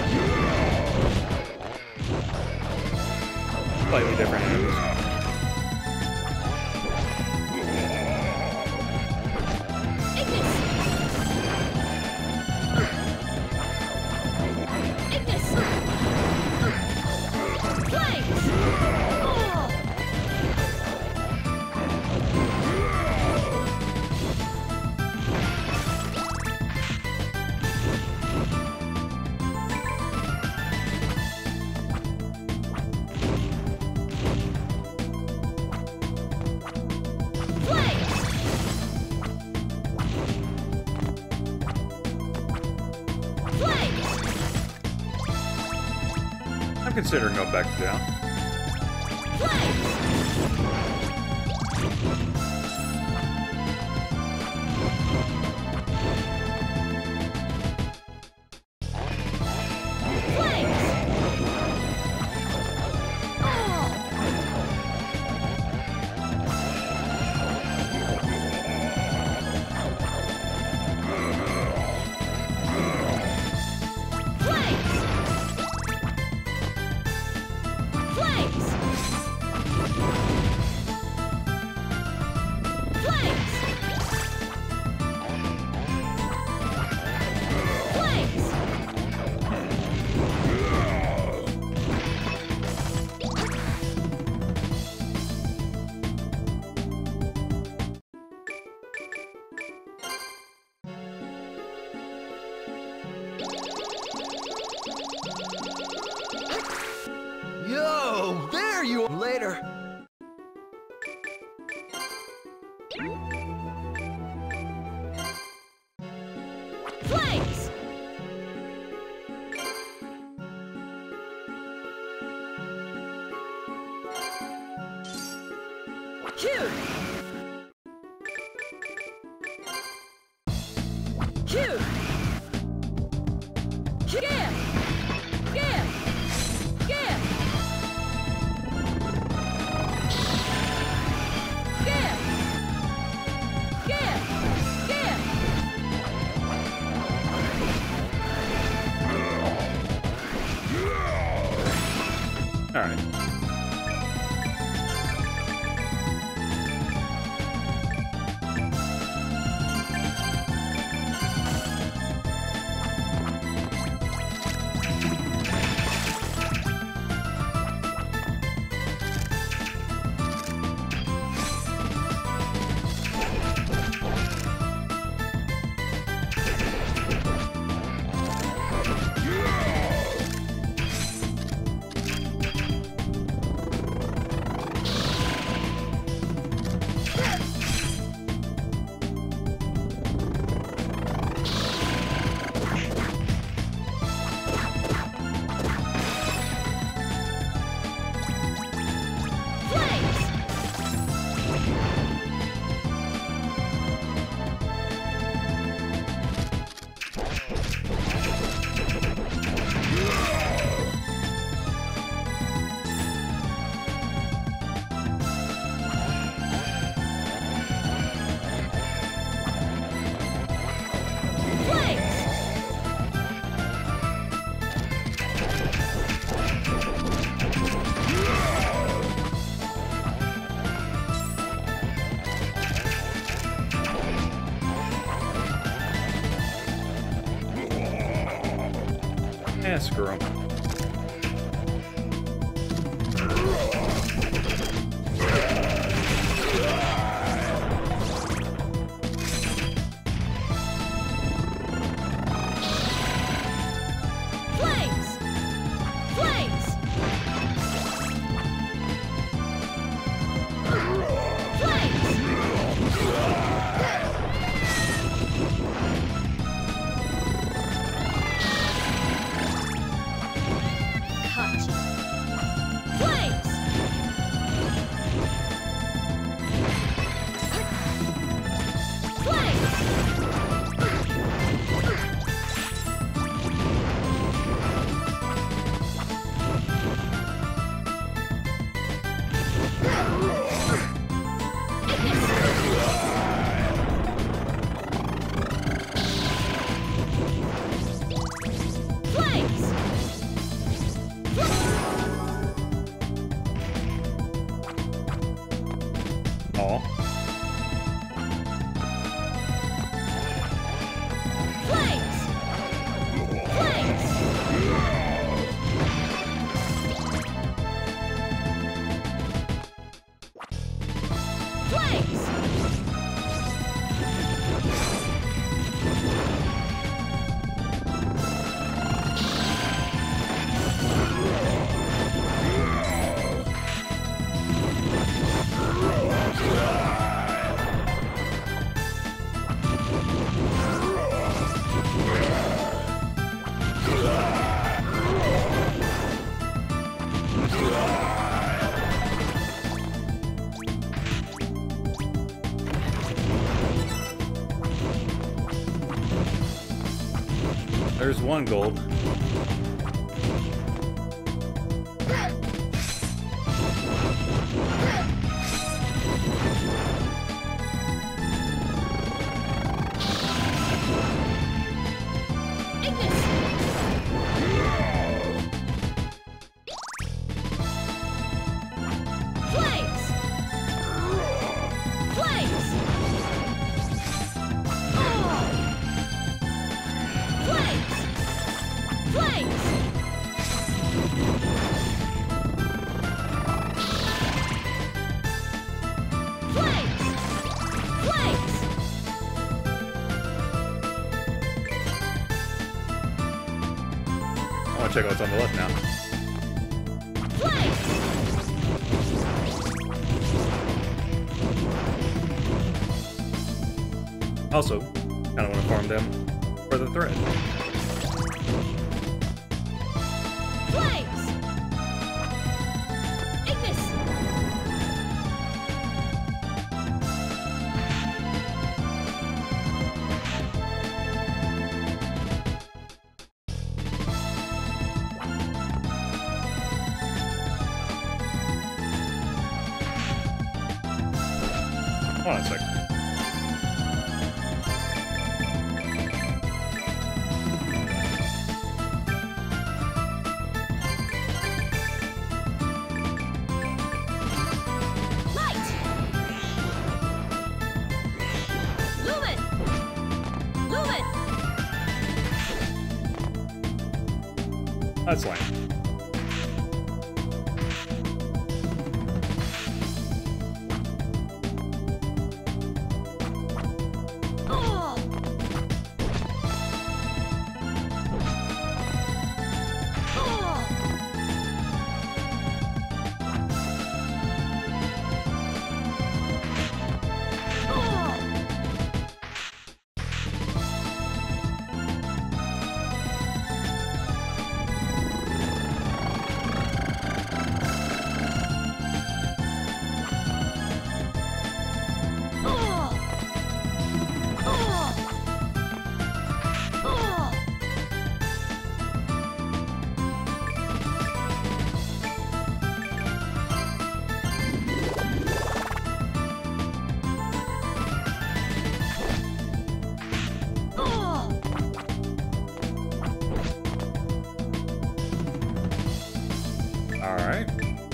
Slightly different enemies. I'm considering going back to down. Yo, there you are. Later. Flames! Shoot! Shoot! Skip! Skip! Skip! Skip! Skip! Skip! All right. Yeah, screw 'em. Flames! Flames! Flames! There's one gold. Check out what's on the left now. Also, kind of want to farm them for the thread. Flames! Ignis! Hold on a sec. Light! Lumen! Lumen! That's lame. Oh! Oh! Oh! Oh! Oh! Oh! Oh! All right.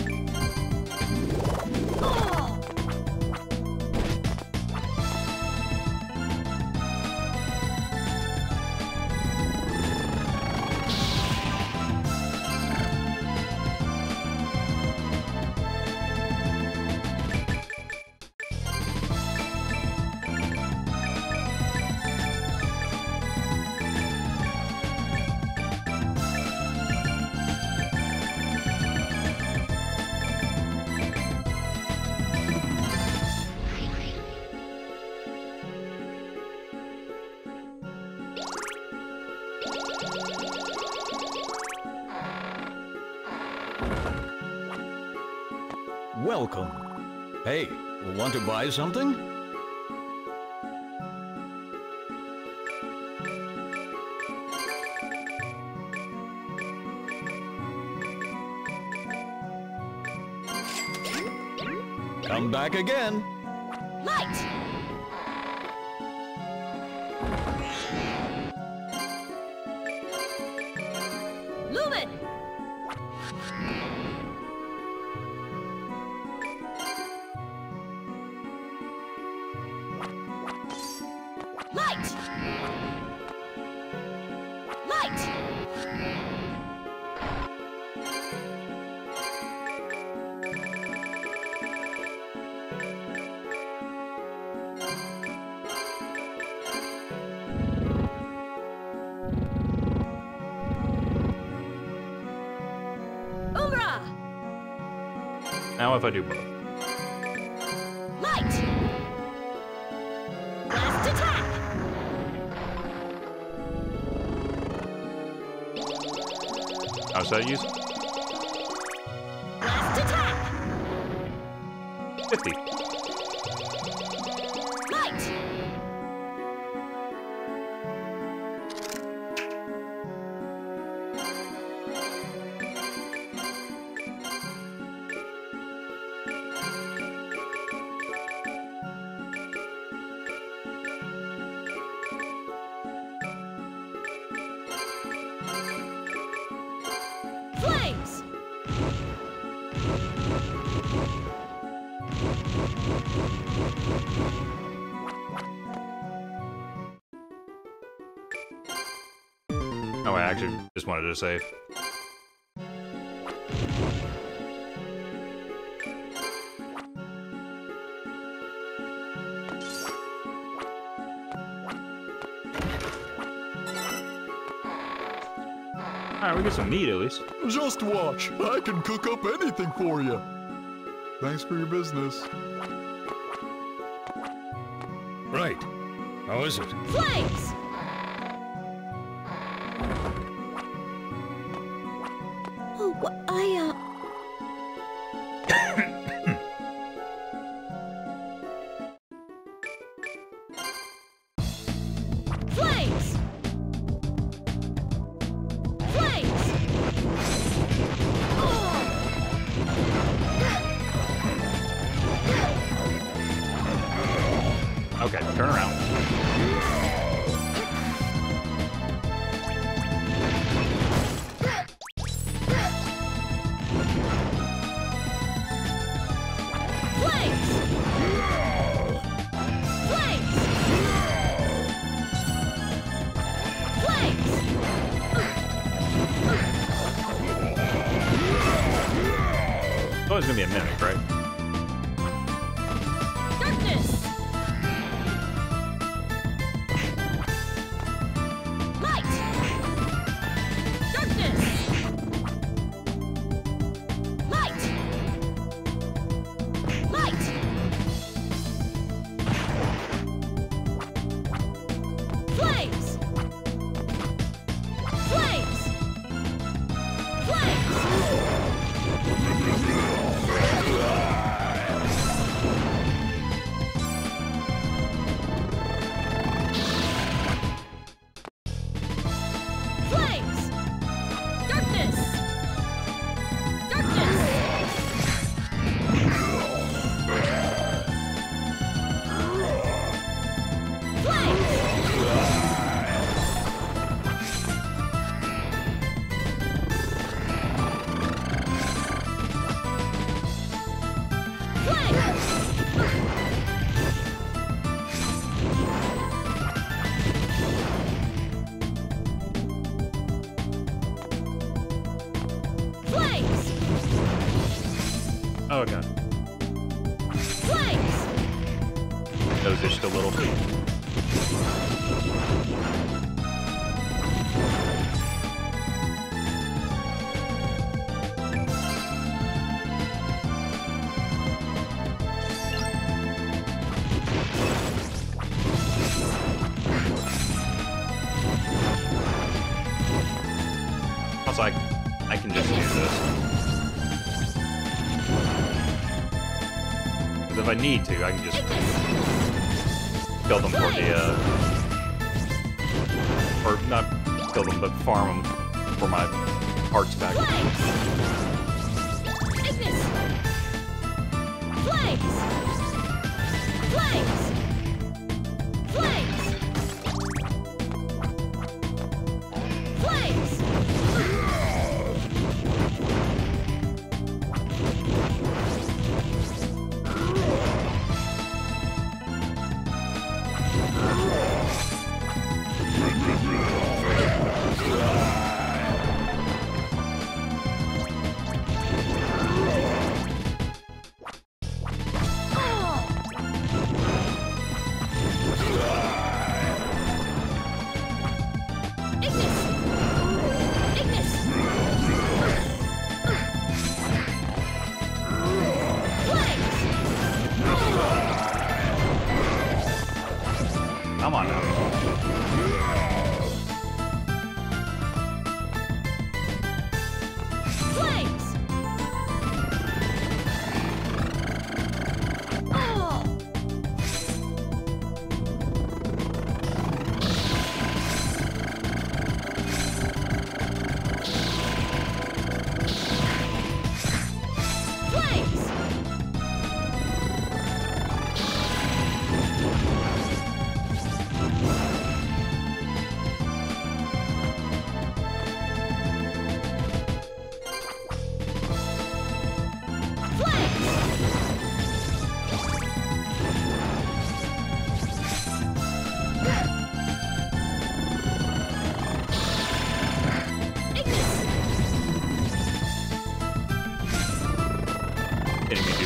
Oh! Welcome. Hey, want to buy something? Come back again. Light! Lumen! Light! Light! Umbra! Now if I do both. Light! Last attack! How's that use? Last attack! fifty. Light! Oh, I actually just wanted to save. Alright, we get some meat at least. Just watch. I can cook up anything for you. Thanks for your business. Right. How is it? Flames! Oh, wh- I, uh... Flames! Flames! Okay, turn around. Flames! Flames! Flames! It's always gonna be a mimic, right? Darkness! Light! Darkness! Light! Light! Flames! Flames! Flames! Flames! Darkness! Darkness! Flames! Flames! Oh, okay. Flames! Those are just a little bit. Also, I, I can just use this. Because if I need to, I can just kill them for the, uh... or not kill them, but farm them for my parts back. Flames! Ignis! Flames! Flames! Flames! Flames!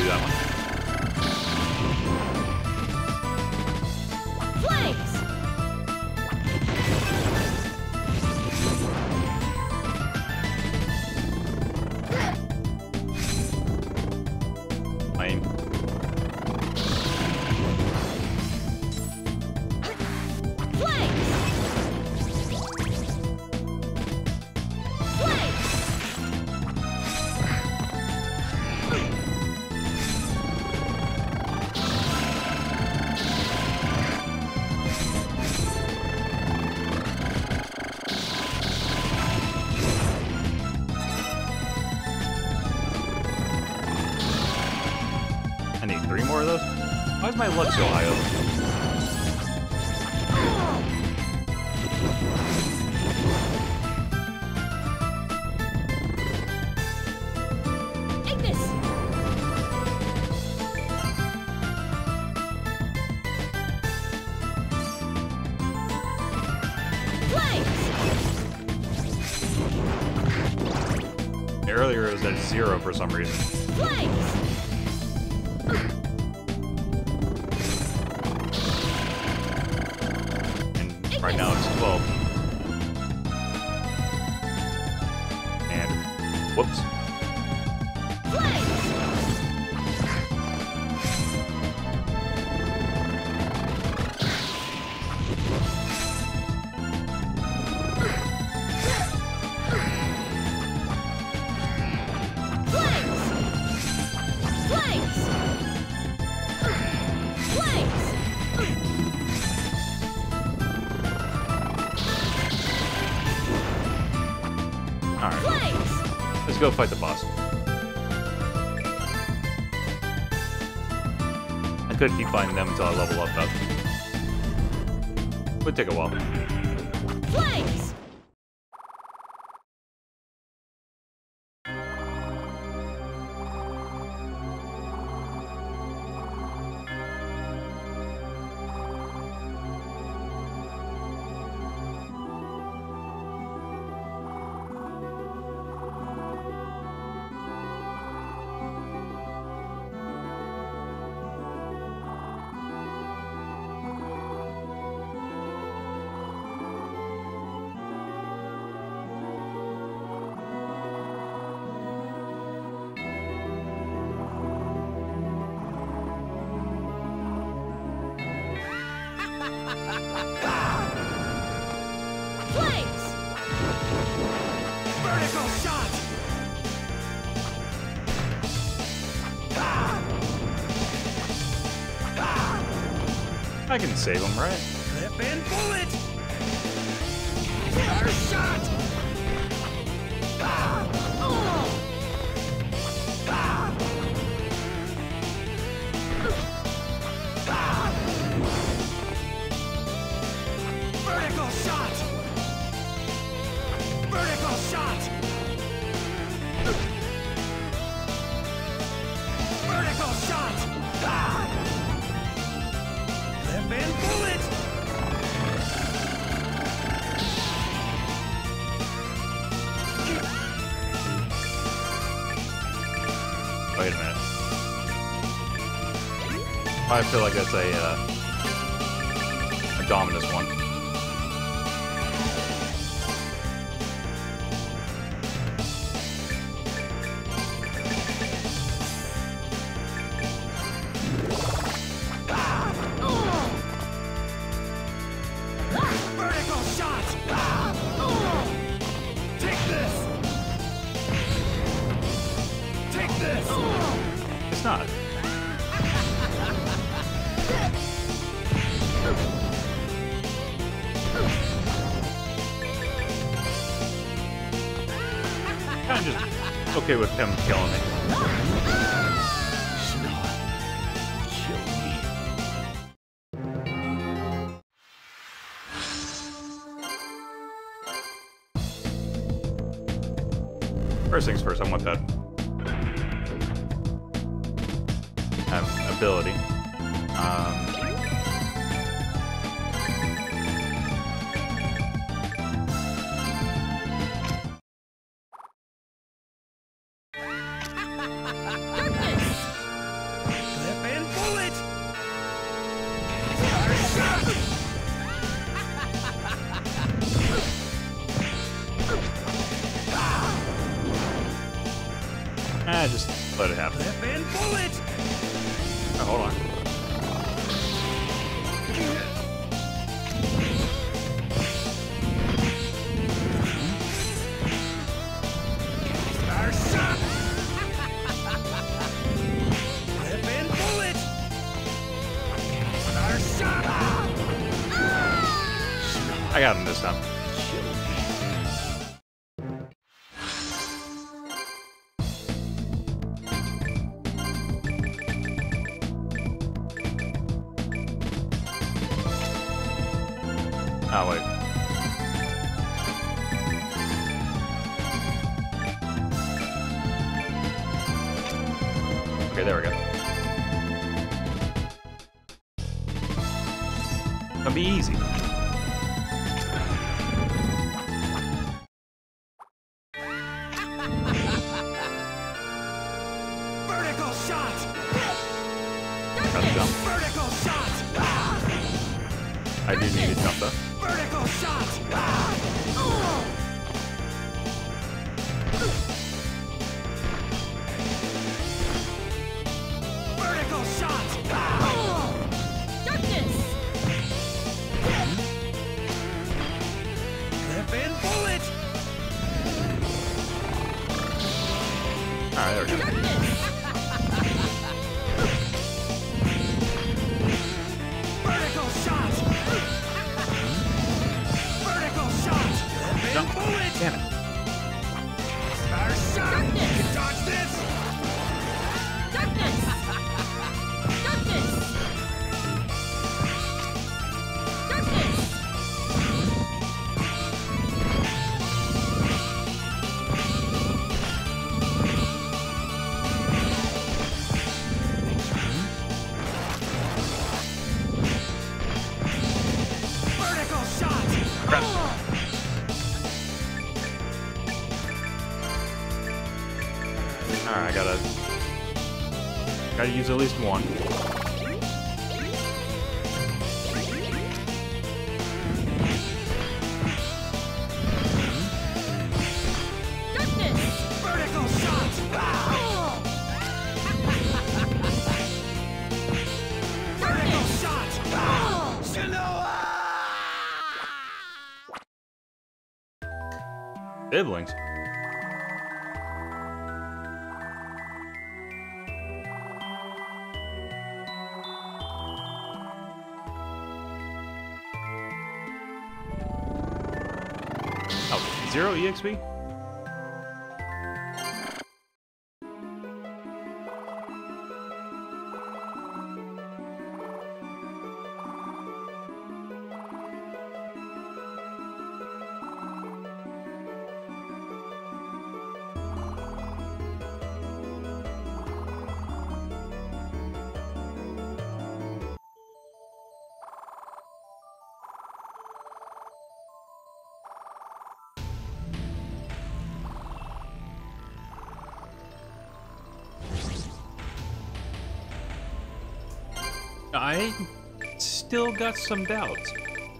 that one. Flames! Lame. Flames! Flames! I need three more of those? Why is my luck so high up? Ignis! Flames! Earlier it was at zero for some reason. Flames! And right now it's twelve. And whoops. Flames! Flames! Flames! Flames! Alright, Flames! let's go fight the boss. I could keep fighting them until I level up though. Would take a while. Flames! Flames! Vertical shot! I can save them, right? Clip and bullet! First shot! Vertical shot! Vertical shot! Vertical shot! Clip and bullet! Wait a minute. I feel like that's a, uh, a Dominus one. Vertical shot! Take this! Take this! It's not. Kinda just okay with him killing me. Kill me. First things first, I want that um, ability. Um, Darkness! Oh, hold on. I got him this time. Oh, wait. Okay, there we go. It'll be easy. Vertical shot! Gotta jump. Vertical shot! I do need to jump though. Vertical shot! Vertical shot! Darkness! Clip in bullet! Alright, there we go. Darkness! Vertical shot! Vertical shot! Clip in Jump. bullet! Damn it. Star shot! Darkness! You can dodge this! Darkness! Darkness! Darkness! Vertical shot! Crap. Alright, I gotta... Gotta use at least one. Darkness! Vertical shot! Vertical shot! Shinoa! Siblings. Oh, zero E X P? I still got some doubts.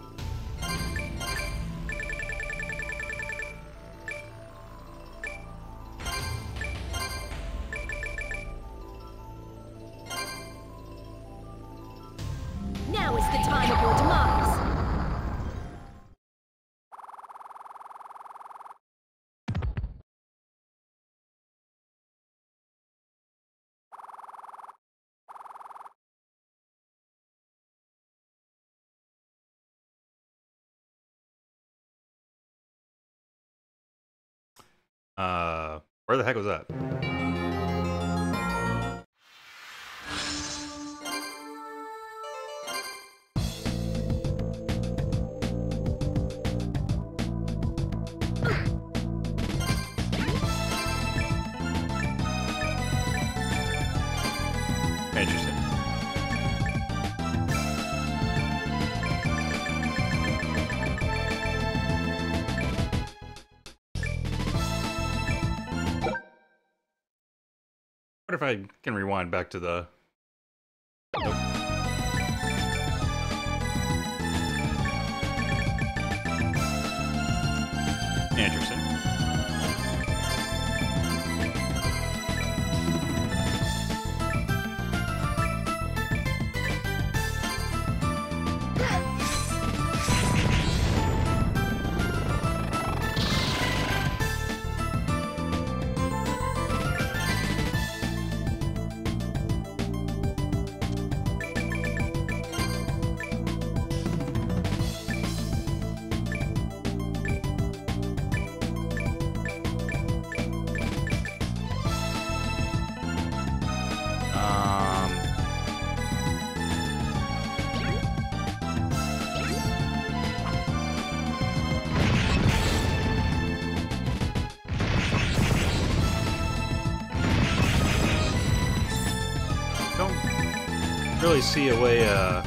Now is the time of your demise! Uh, where the heck was that? Interesting. What if I can rewind back to the... Nope. Interesting. really see a way, uh...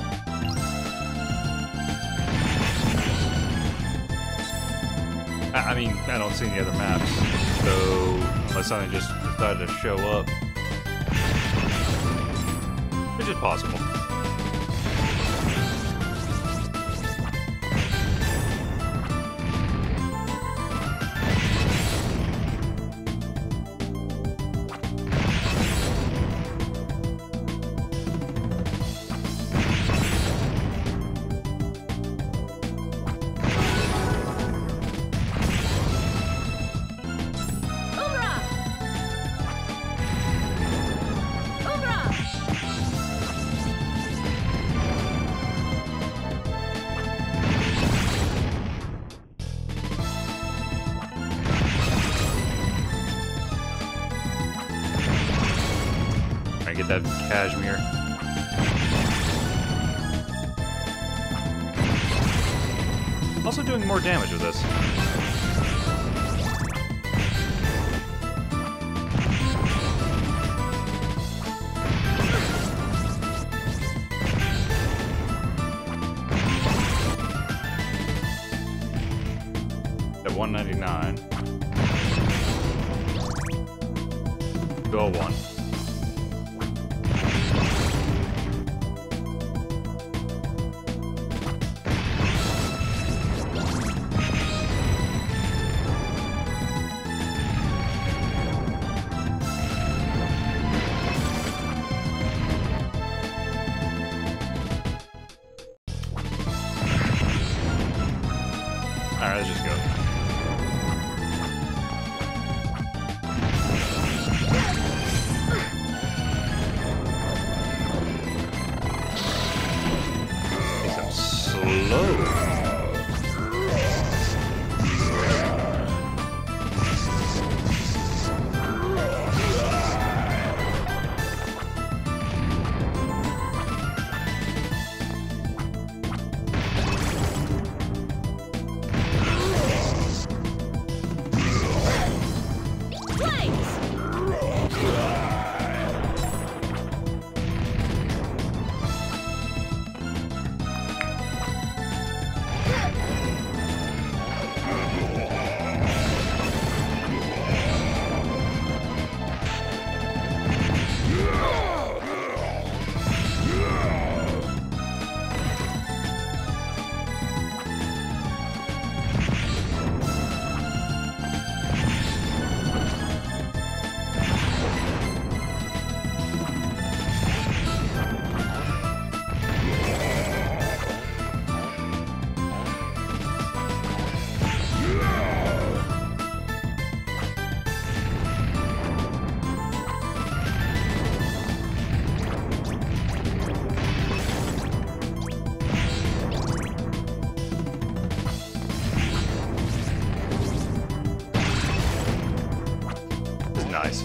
I, I mean, I don't see any other maps, so unless something just decided to show up. Which is possible. Get that cashmere. Also doing more damage with this. At one ninety-nine. two oh one. Alright, let's just go. Makes them slow. Nice.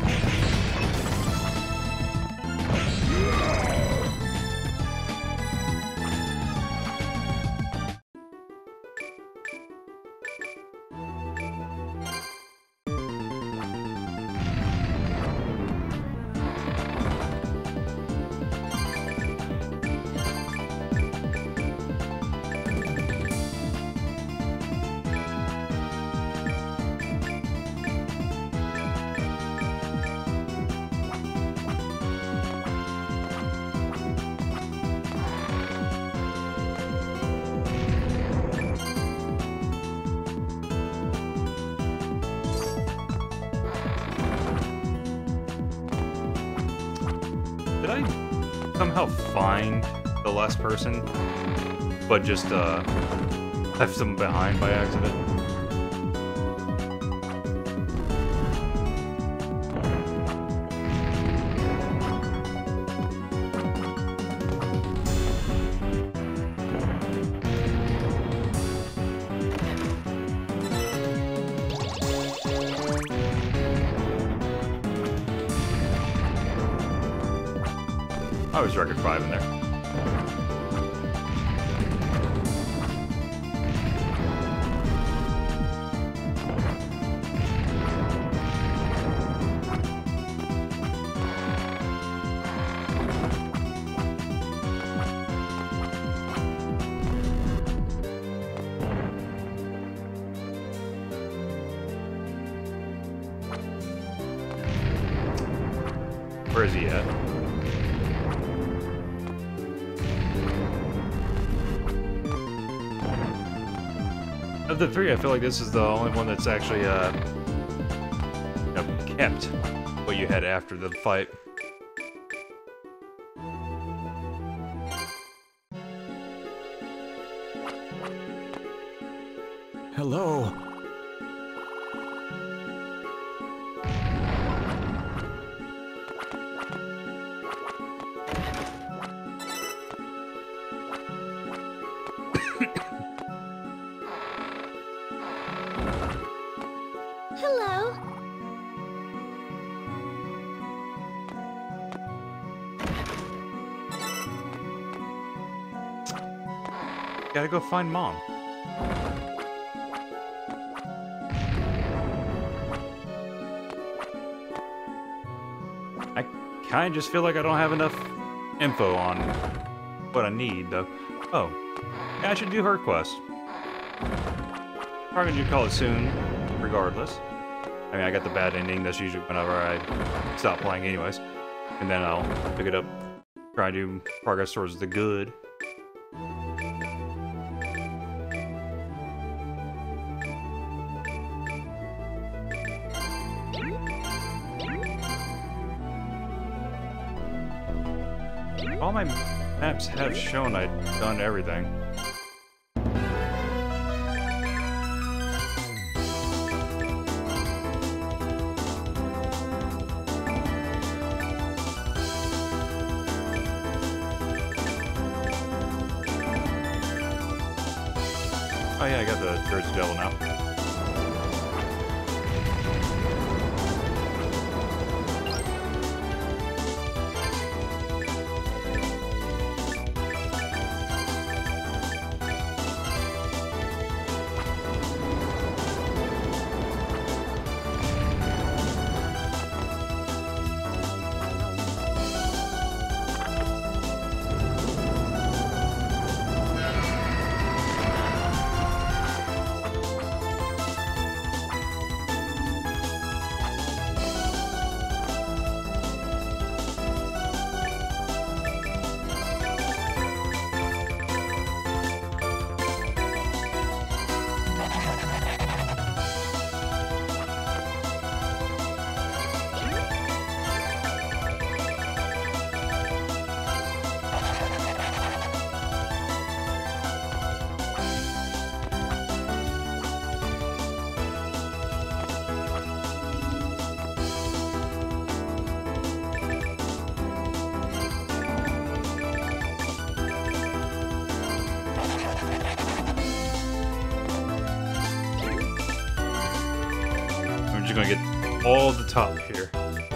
Did I somehow find the last person, but just uh, left them behind by accident? I was record five in there. yet. Of the three, I feel like this is the only one that's actually uh, you know, kept what you had after the fight. Hello. Hello. Gotta go find Mom. I kinda just feel like I don't have enough info on what I need, though. Oh, yeah, I should do her quest. Probably gonna do call it soon, regardless. I mean, I got the bad ending. That's usually whenever I stop playing anyways. And then I'll pick it up, try and do progress towards the good. All my maps have shown I've done everything. Oh yeah, I got the Jersey Devil now. I'm just gonna get all the top here.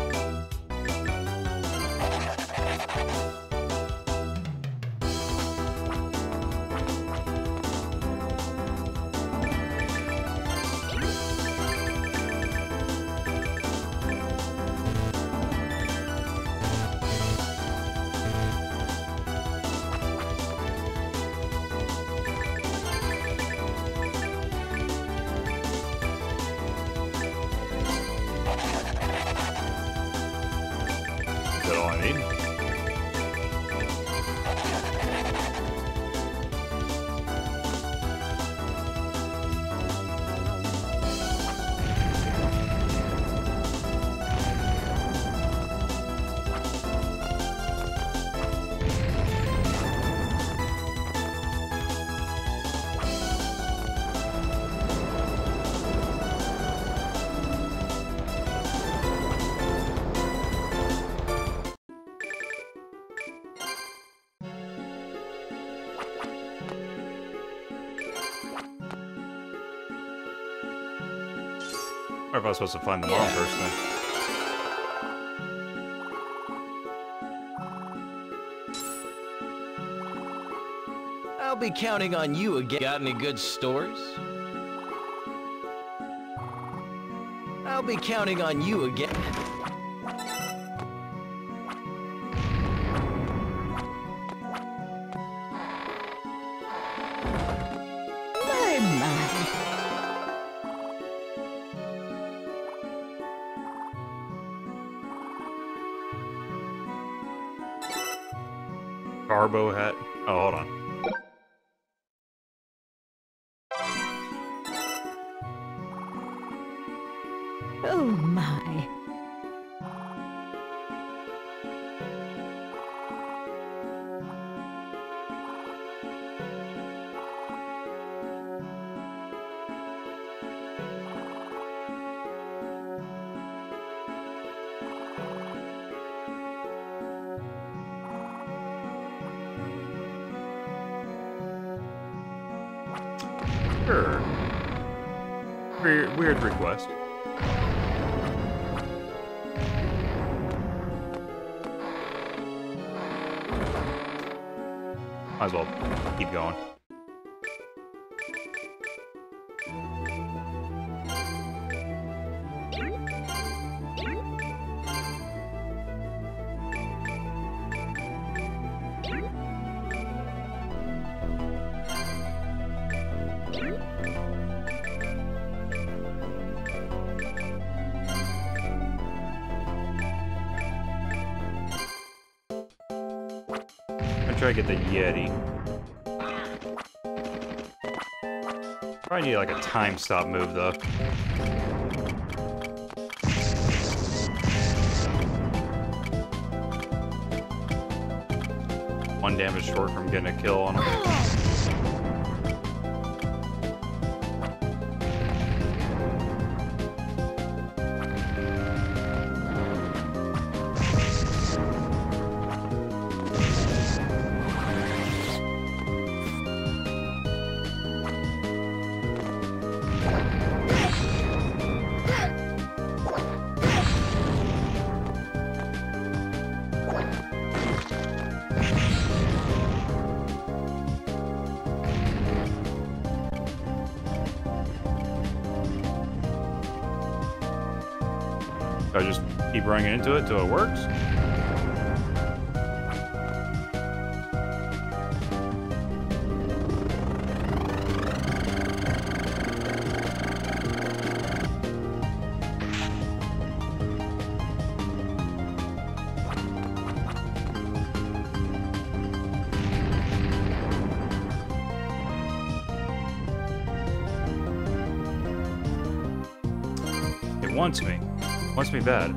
Is that all I need? Or if I was supposed to find the mom first then. I'll be counting on you again. Got any good stories? I'll be counting on you again. My, my. Carbo hat. Oh, hold on. Oh my. Sure. Weird, weird request. Might as well keep going. Try to get the Yeti. Probably need like a time stop move though. One damage short from getting a kill on him. I just keep running into it till it works. It wants me. Wants me bad.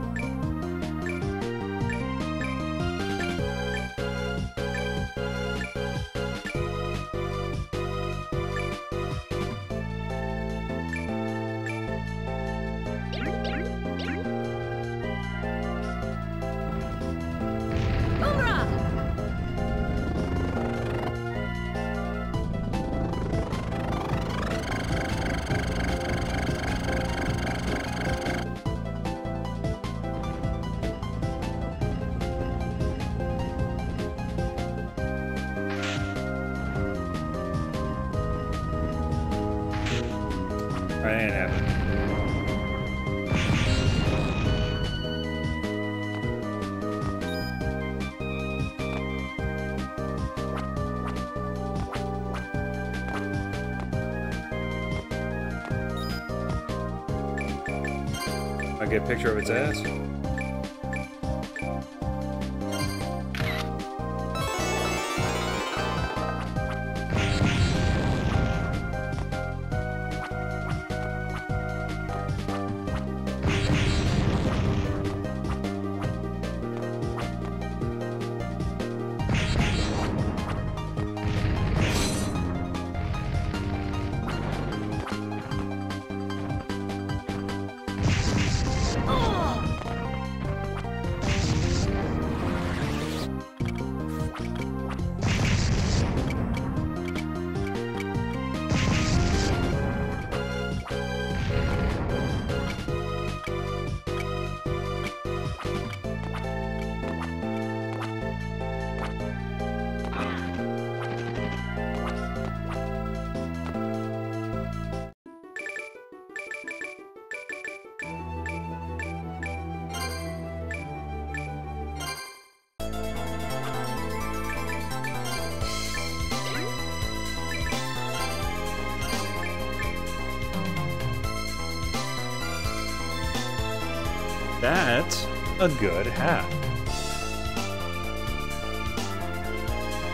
I ain't having it. I get a picture of its ass. That's a good hat.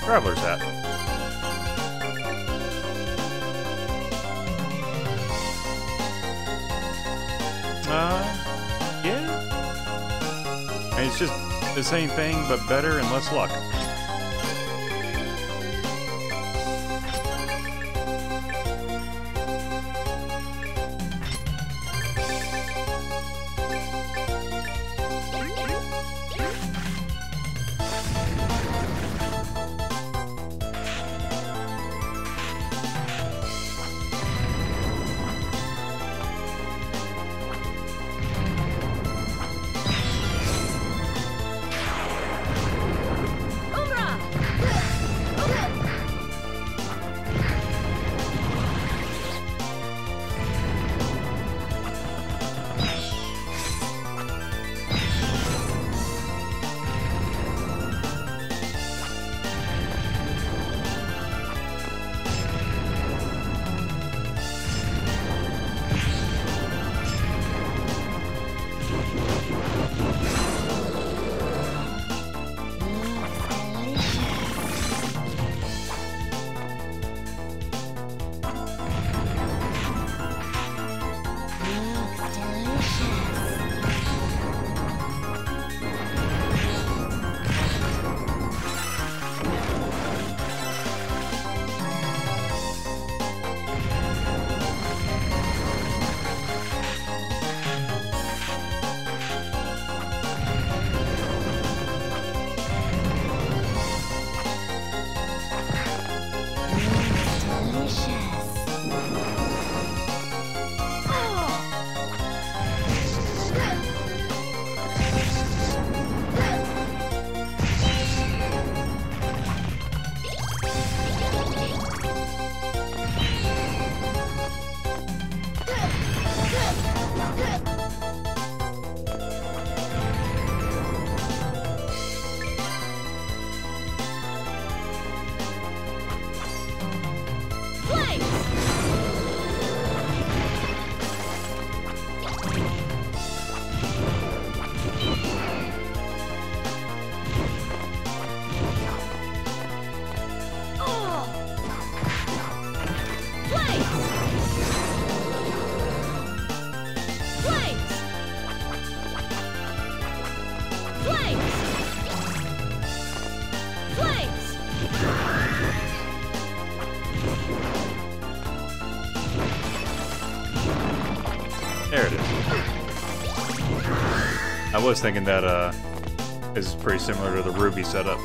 Traveler's hat. Uh, yeah. I mean, it's just the same thing, but better and less luck. There it is. I was thinking that uh, this is pretty similar to the Ruby setup.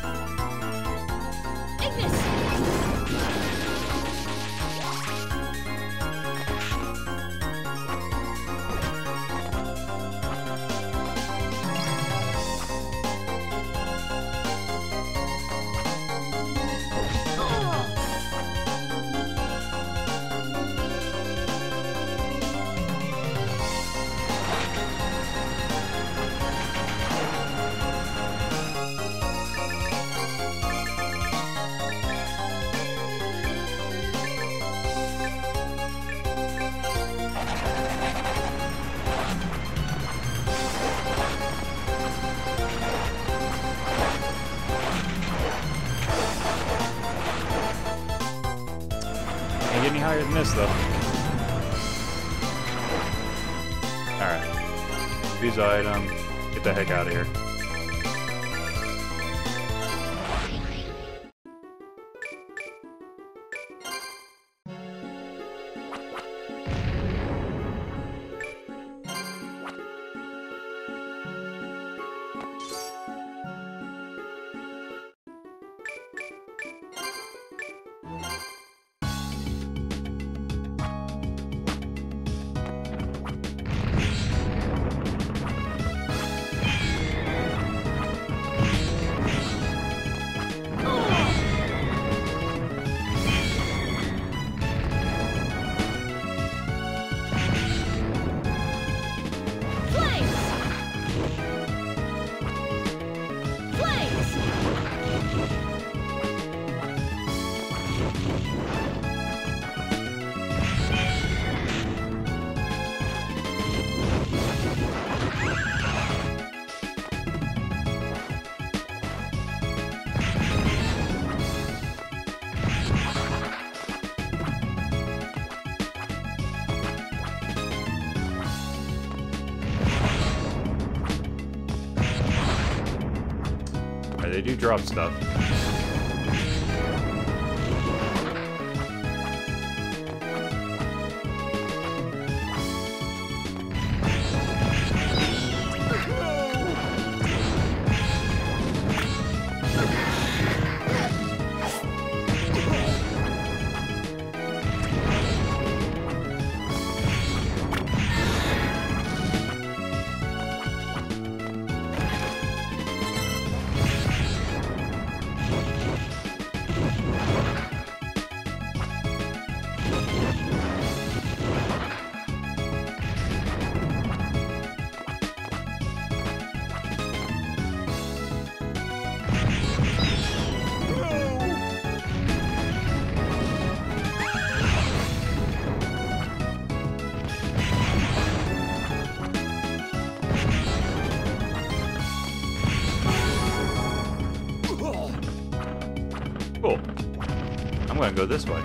Can't get any higher than this, though. Alright. Use item. Get the heck out of here. they do drop stuff. Cool. I'm gonna go this way.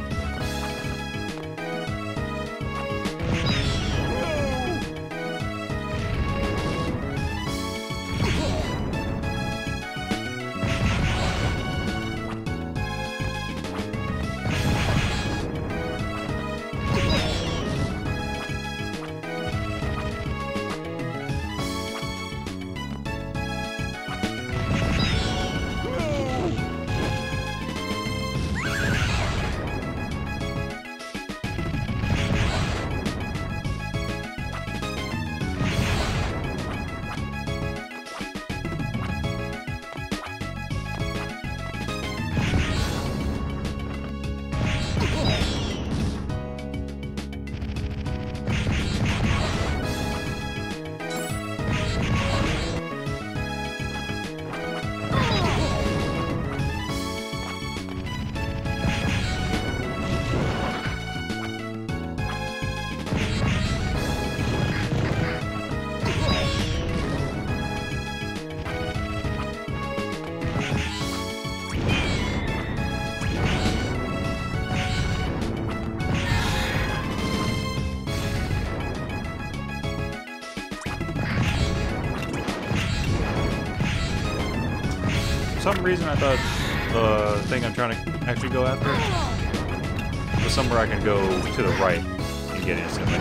For some reason I thought the thing I'm trying to actually go after was somewhere I can go to the right and get instantly.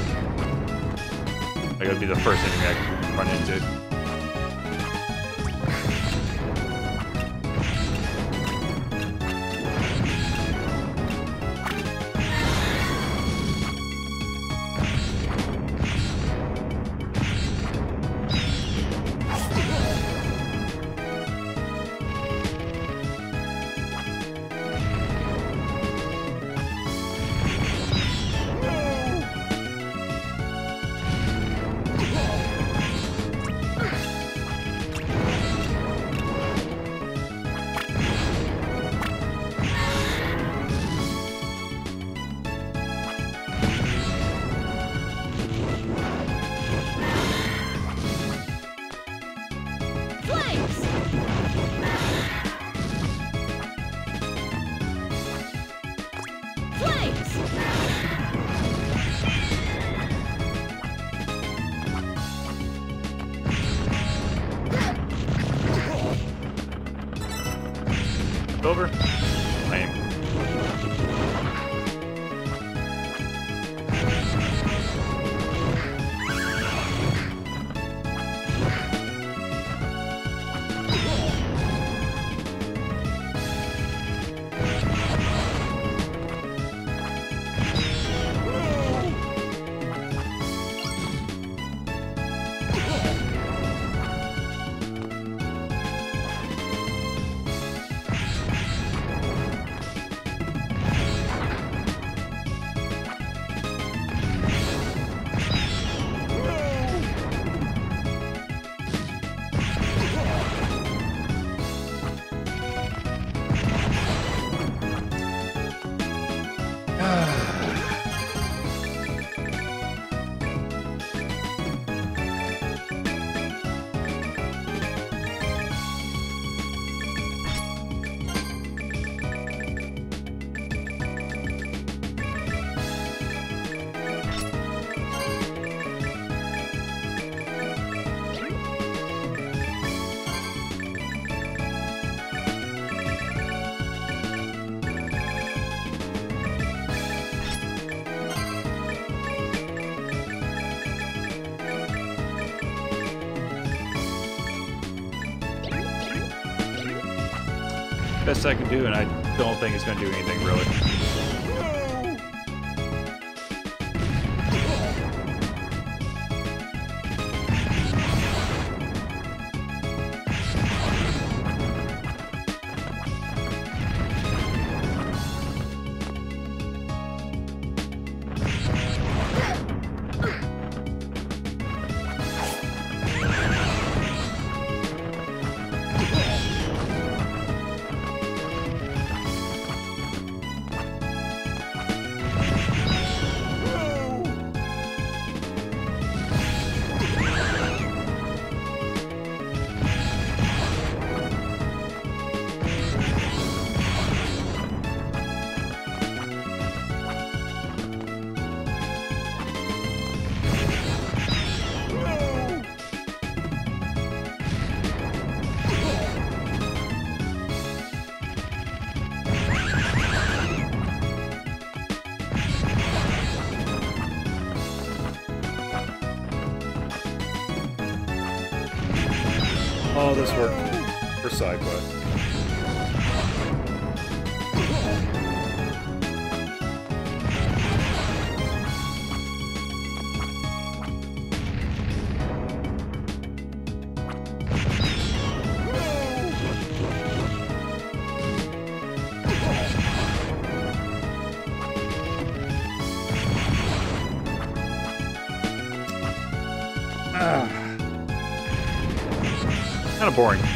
Like, it'd be the first enemy I can run into. Over. Lame. best I can do, and I don't think it's going to do anything really. Oh, this worked for side quest. Kind of boring.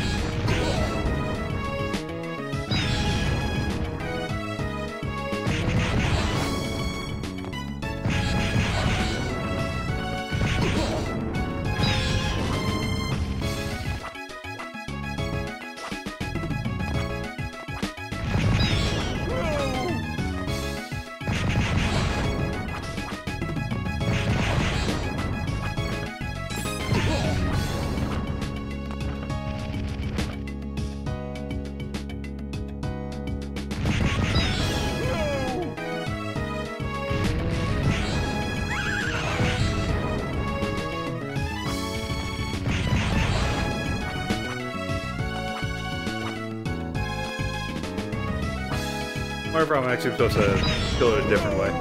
However, I'm actually supposed to kill it a different way.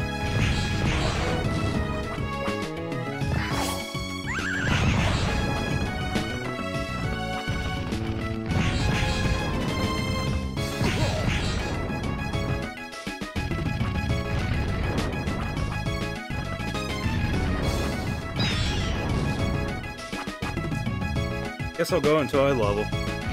Guess I'll go until I level.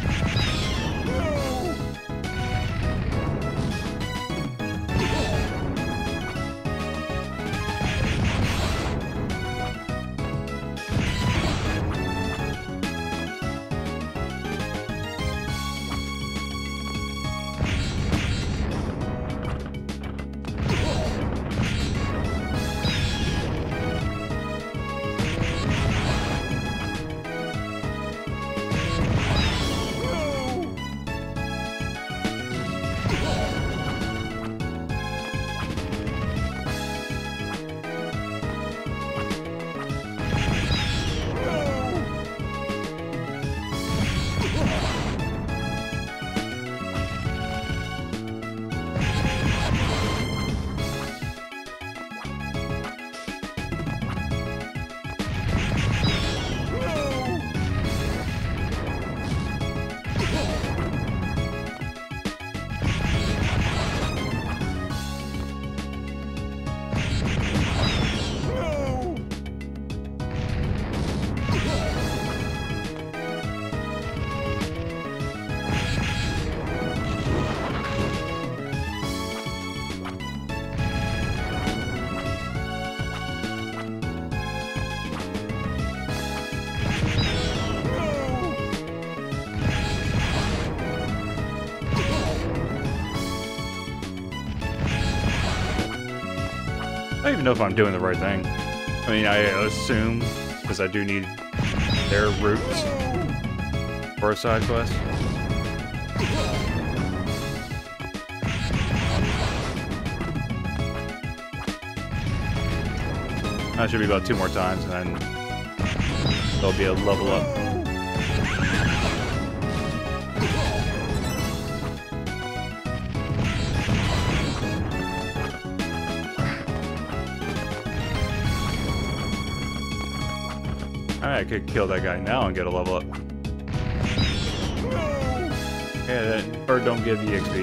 I don't even know if I'm doing the right thing. I mean, I assume, because I do need their roots for a side quest. That should be about two more times, and then there'll be a level up. Alright, I could kill that guy now and get a level up. Yeah, that bird don't give E X P.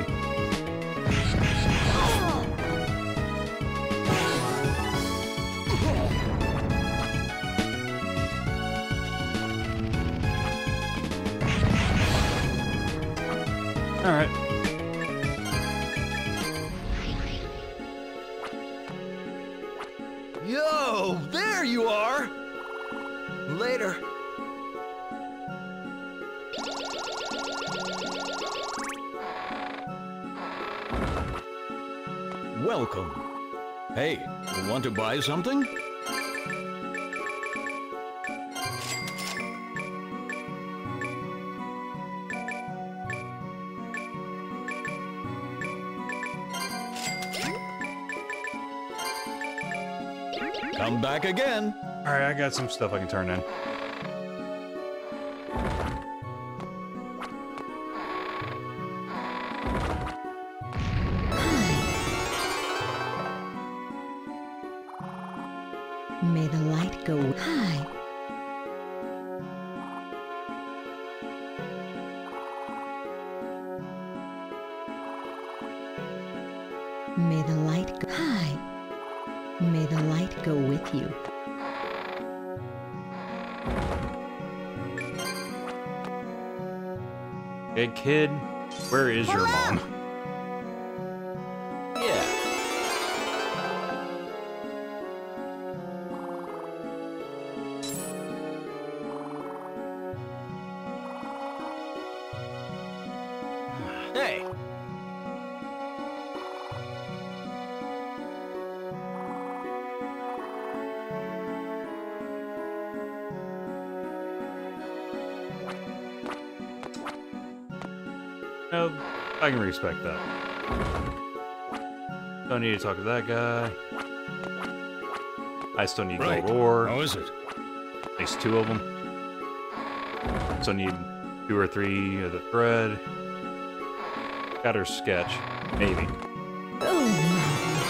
Alright. Yo, there you are! Later. Welcome. Hey, want to buy something? Come back again. Alright, I got some stuff I can turn in. May the light go high. May the light go high. May the light go with you. Hey kid, where is your mom? Yeah. Hey. No, I can respect that. Don't need to talk to that guy. I still need Right. gold ore. How is it? At least two of them. Still need two or three of the thread. Got her sketch, maybe. Oh my.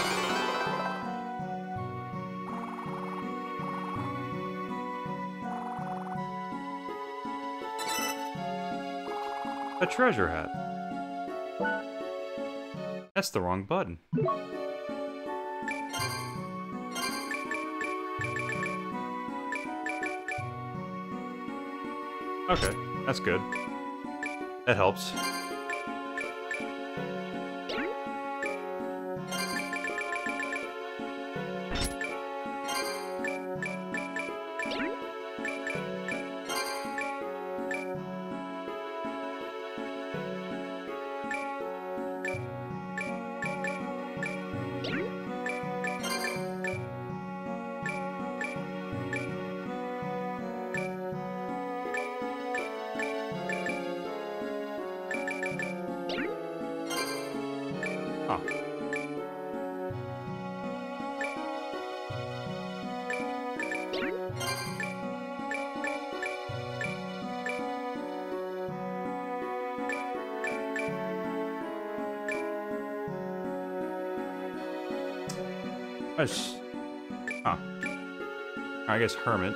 A treasure hat. That's the wrong button. Okay, that's good. That helps. Huh. Nice. Huh. I guess Hermit.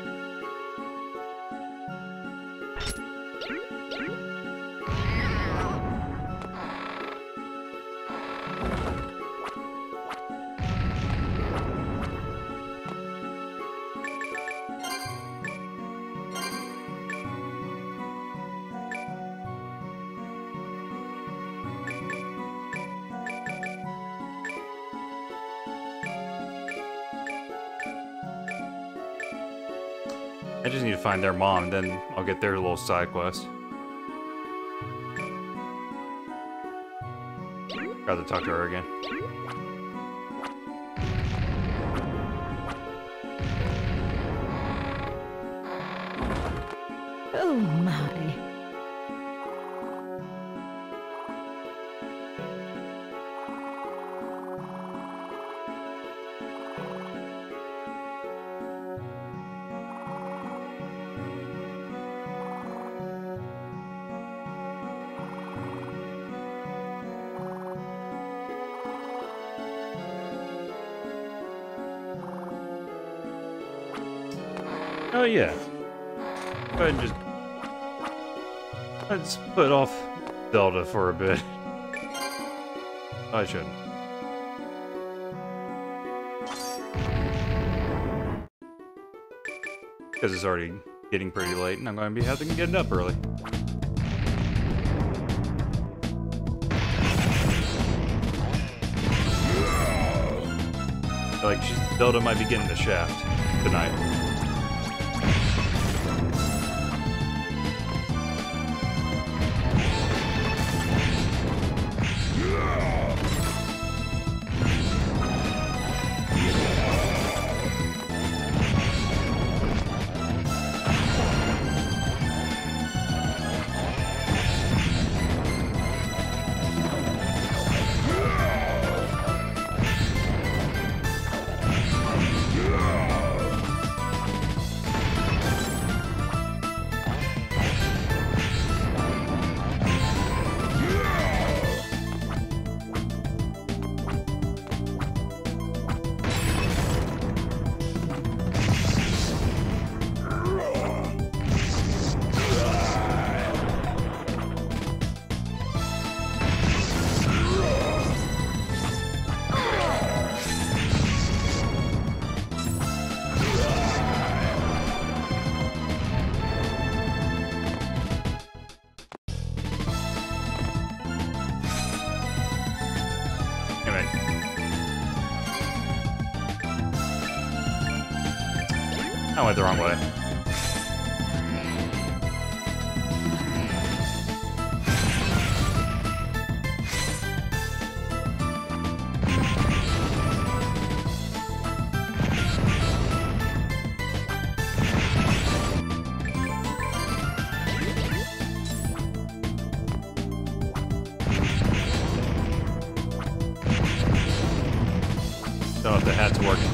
I just need to find their mom, then I'll get their little side quest. Got to talk to her again. Oh my. Oh yeah. Go ahead and just... Let's put off Zelda for a bit. I shouldn't. Because it's already getting pretty late, and I'm going to be having to get up early. Like, she's, Zelda might be getting the shaft tonight. I went the wrong way. Don't know if the hat's working.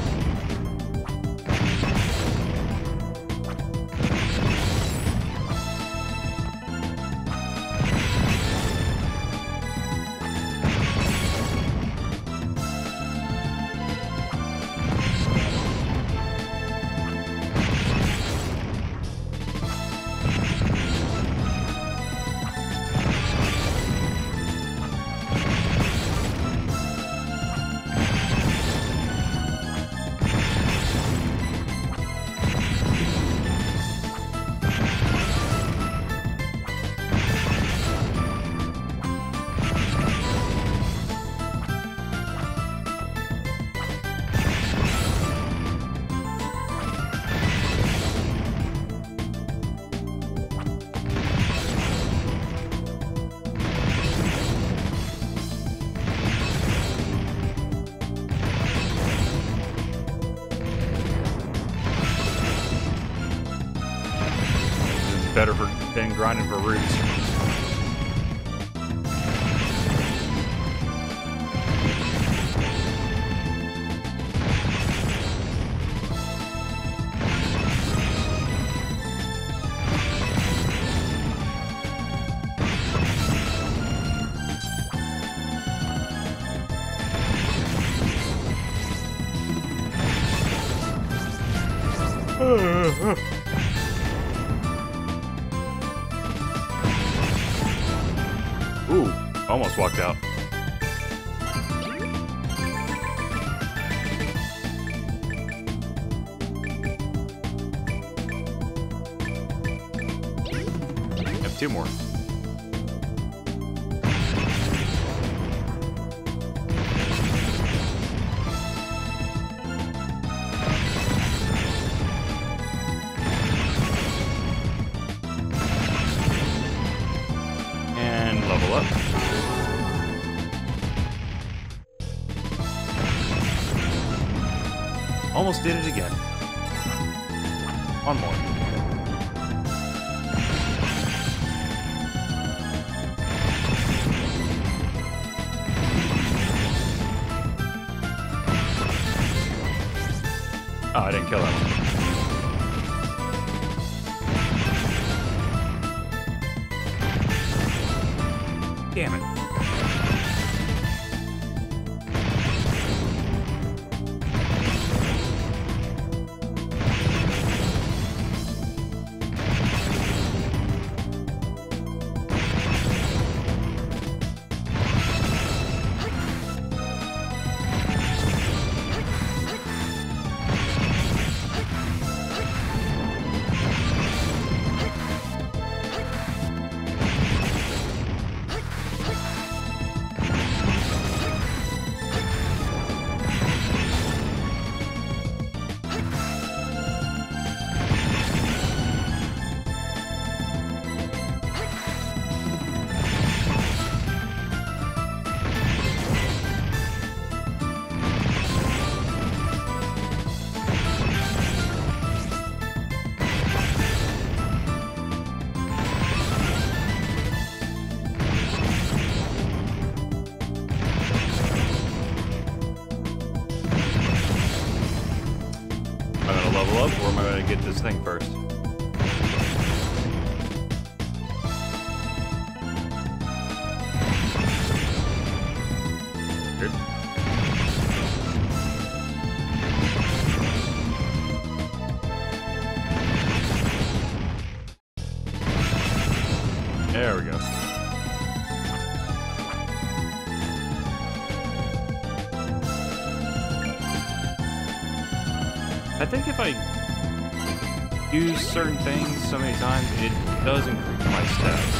Better for than grinding for roots. Ooh, almost walked out. Have two more. Level up. Almost did it again. One more. Oh, I didn't kill that one. Damn it. gonna get this thing first. Good. There we go. I think if I use certain things so many times, it does increase my stats.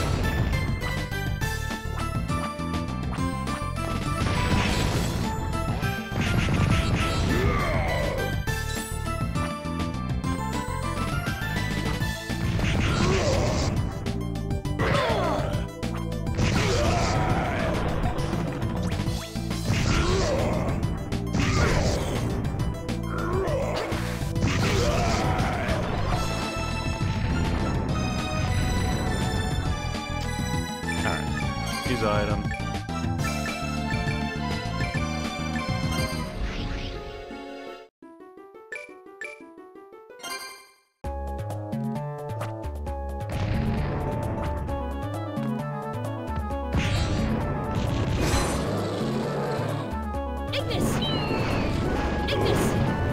Item. Ignis! Ignis!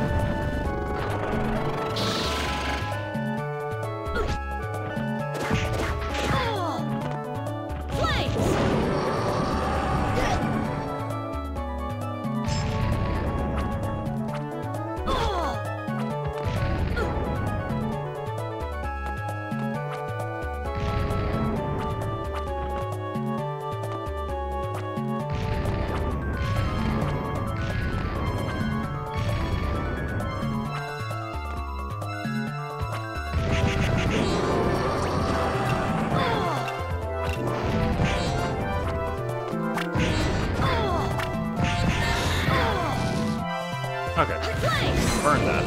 Okay. Burn that.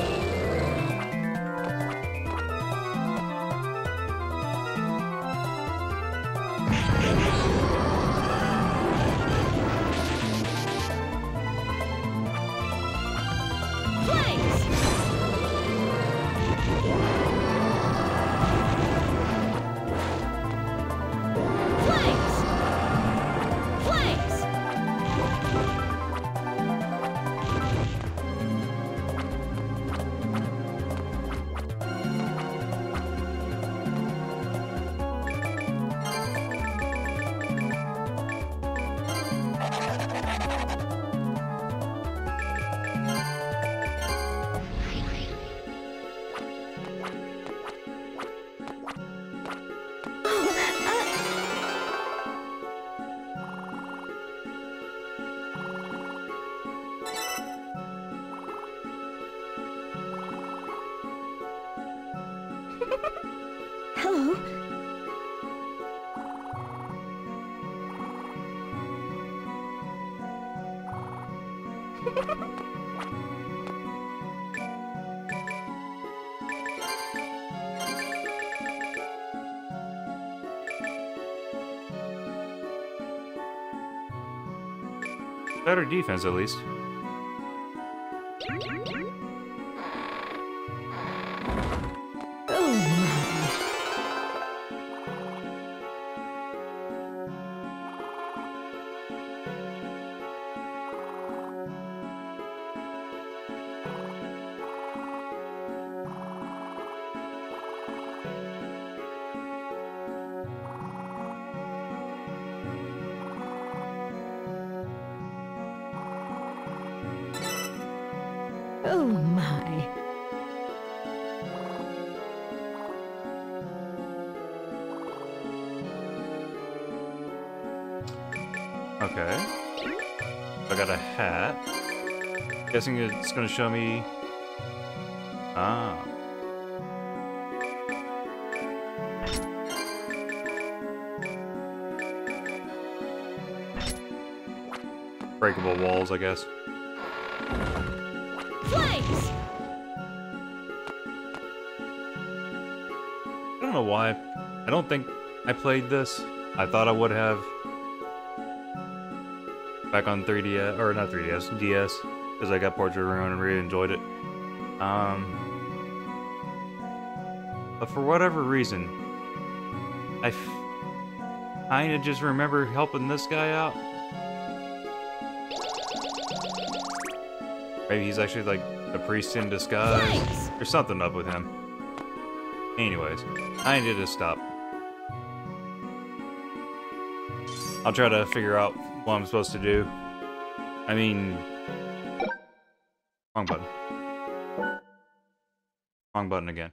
Hello? Better defense, at least. Oh my. Oh my. Okay. I got a hat. Guessing it's gonna show me. Ah. Breakable walls, I guess. Flames! I don't know why. I don't think I played this. I thought I would have. Back on three D S, or not three D S, D S, because I got Portrait of Ruin and really enjoyed it. Um, But for whatever reason, I kinda just remember helping this guy out. Maybe he's actually like a priest in disguise. Thanks. There's something up with him. Anyways, I need to stop. I'll try to figure out what I'm supposed to do. I mean... Wrong button. Wrong button again.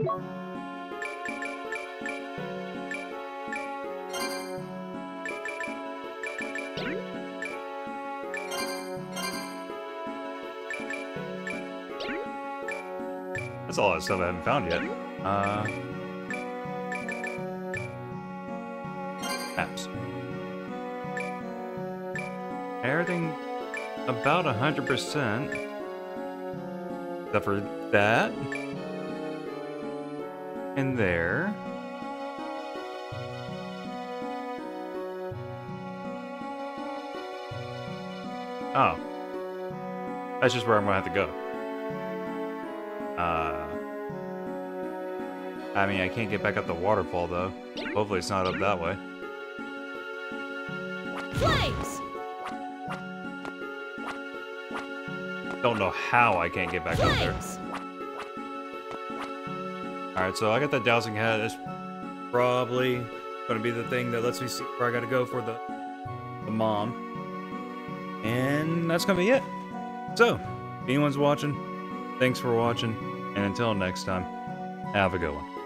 That's all that stuff I haven't found yet. Uh... Maps. Everything about one hundred percent. Except for that. And there. Oh. That's just where I'm gonna have to go. Uh... I mean, I can't get back up the waterfall, though. Hopefully it's not up that way. Flames! Don't know how I can't get back up there. Flames! Alright, so I got that dowsing hat. That's probably gonna be the thing that lets me see where I gotta go for the, the mom. And that's gonna be it. So, if anyone's watching, thanks for watching. And until next time, have a good one.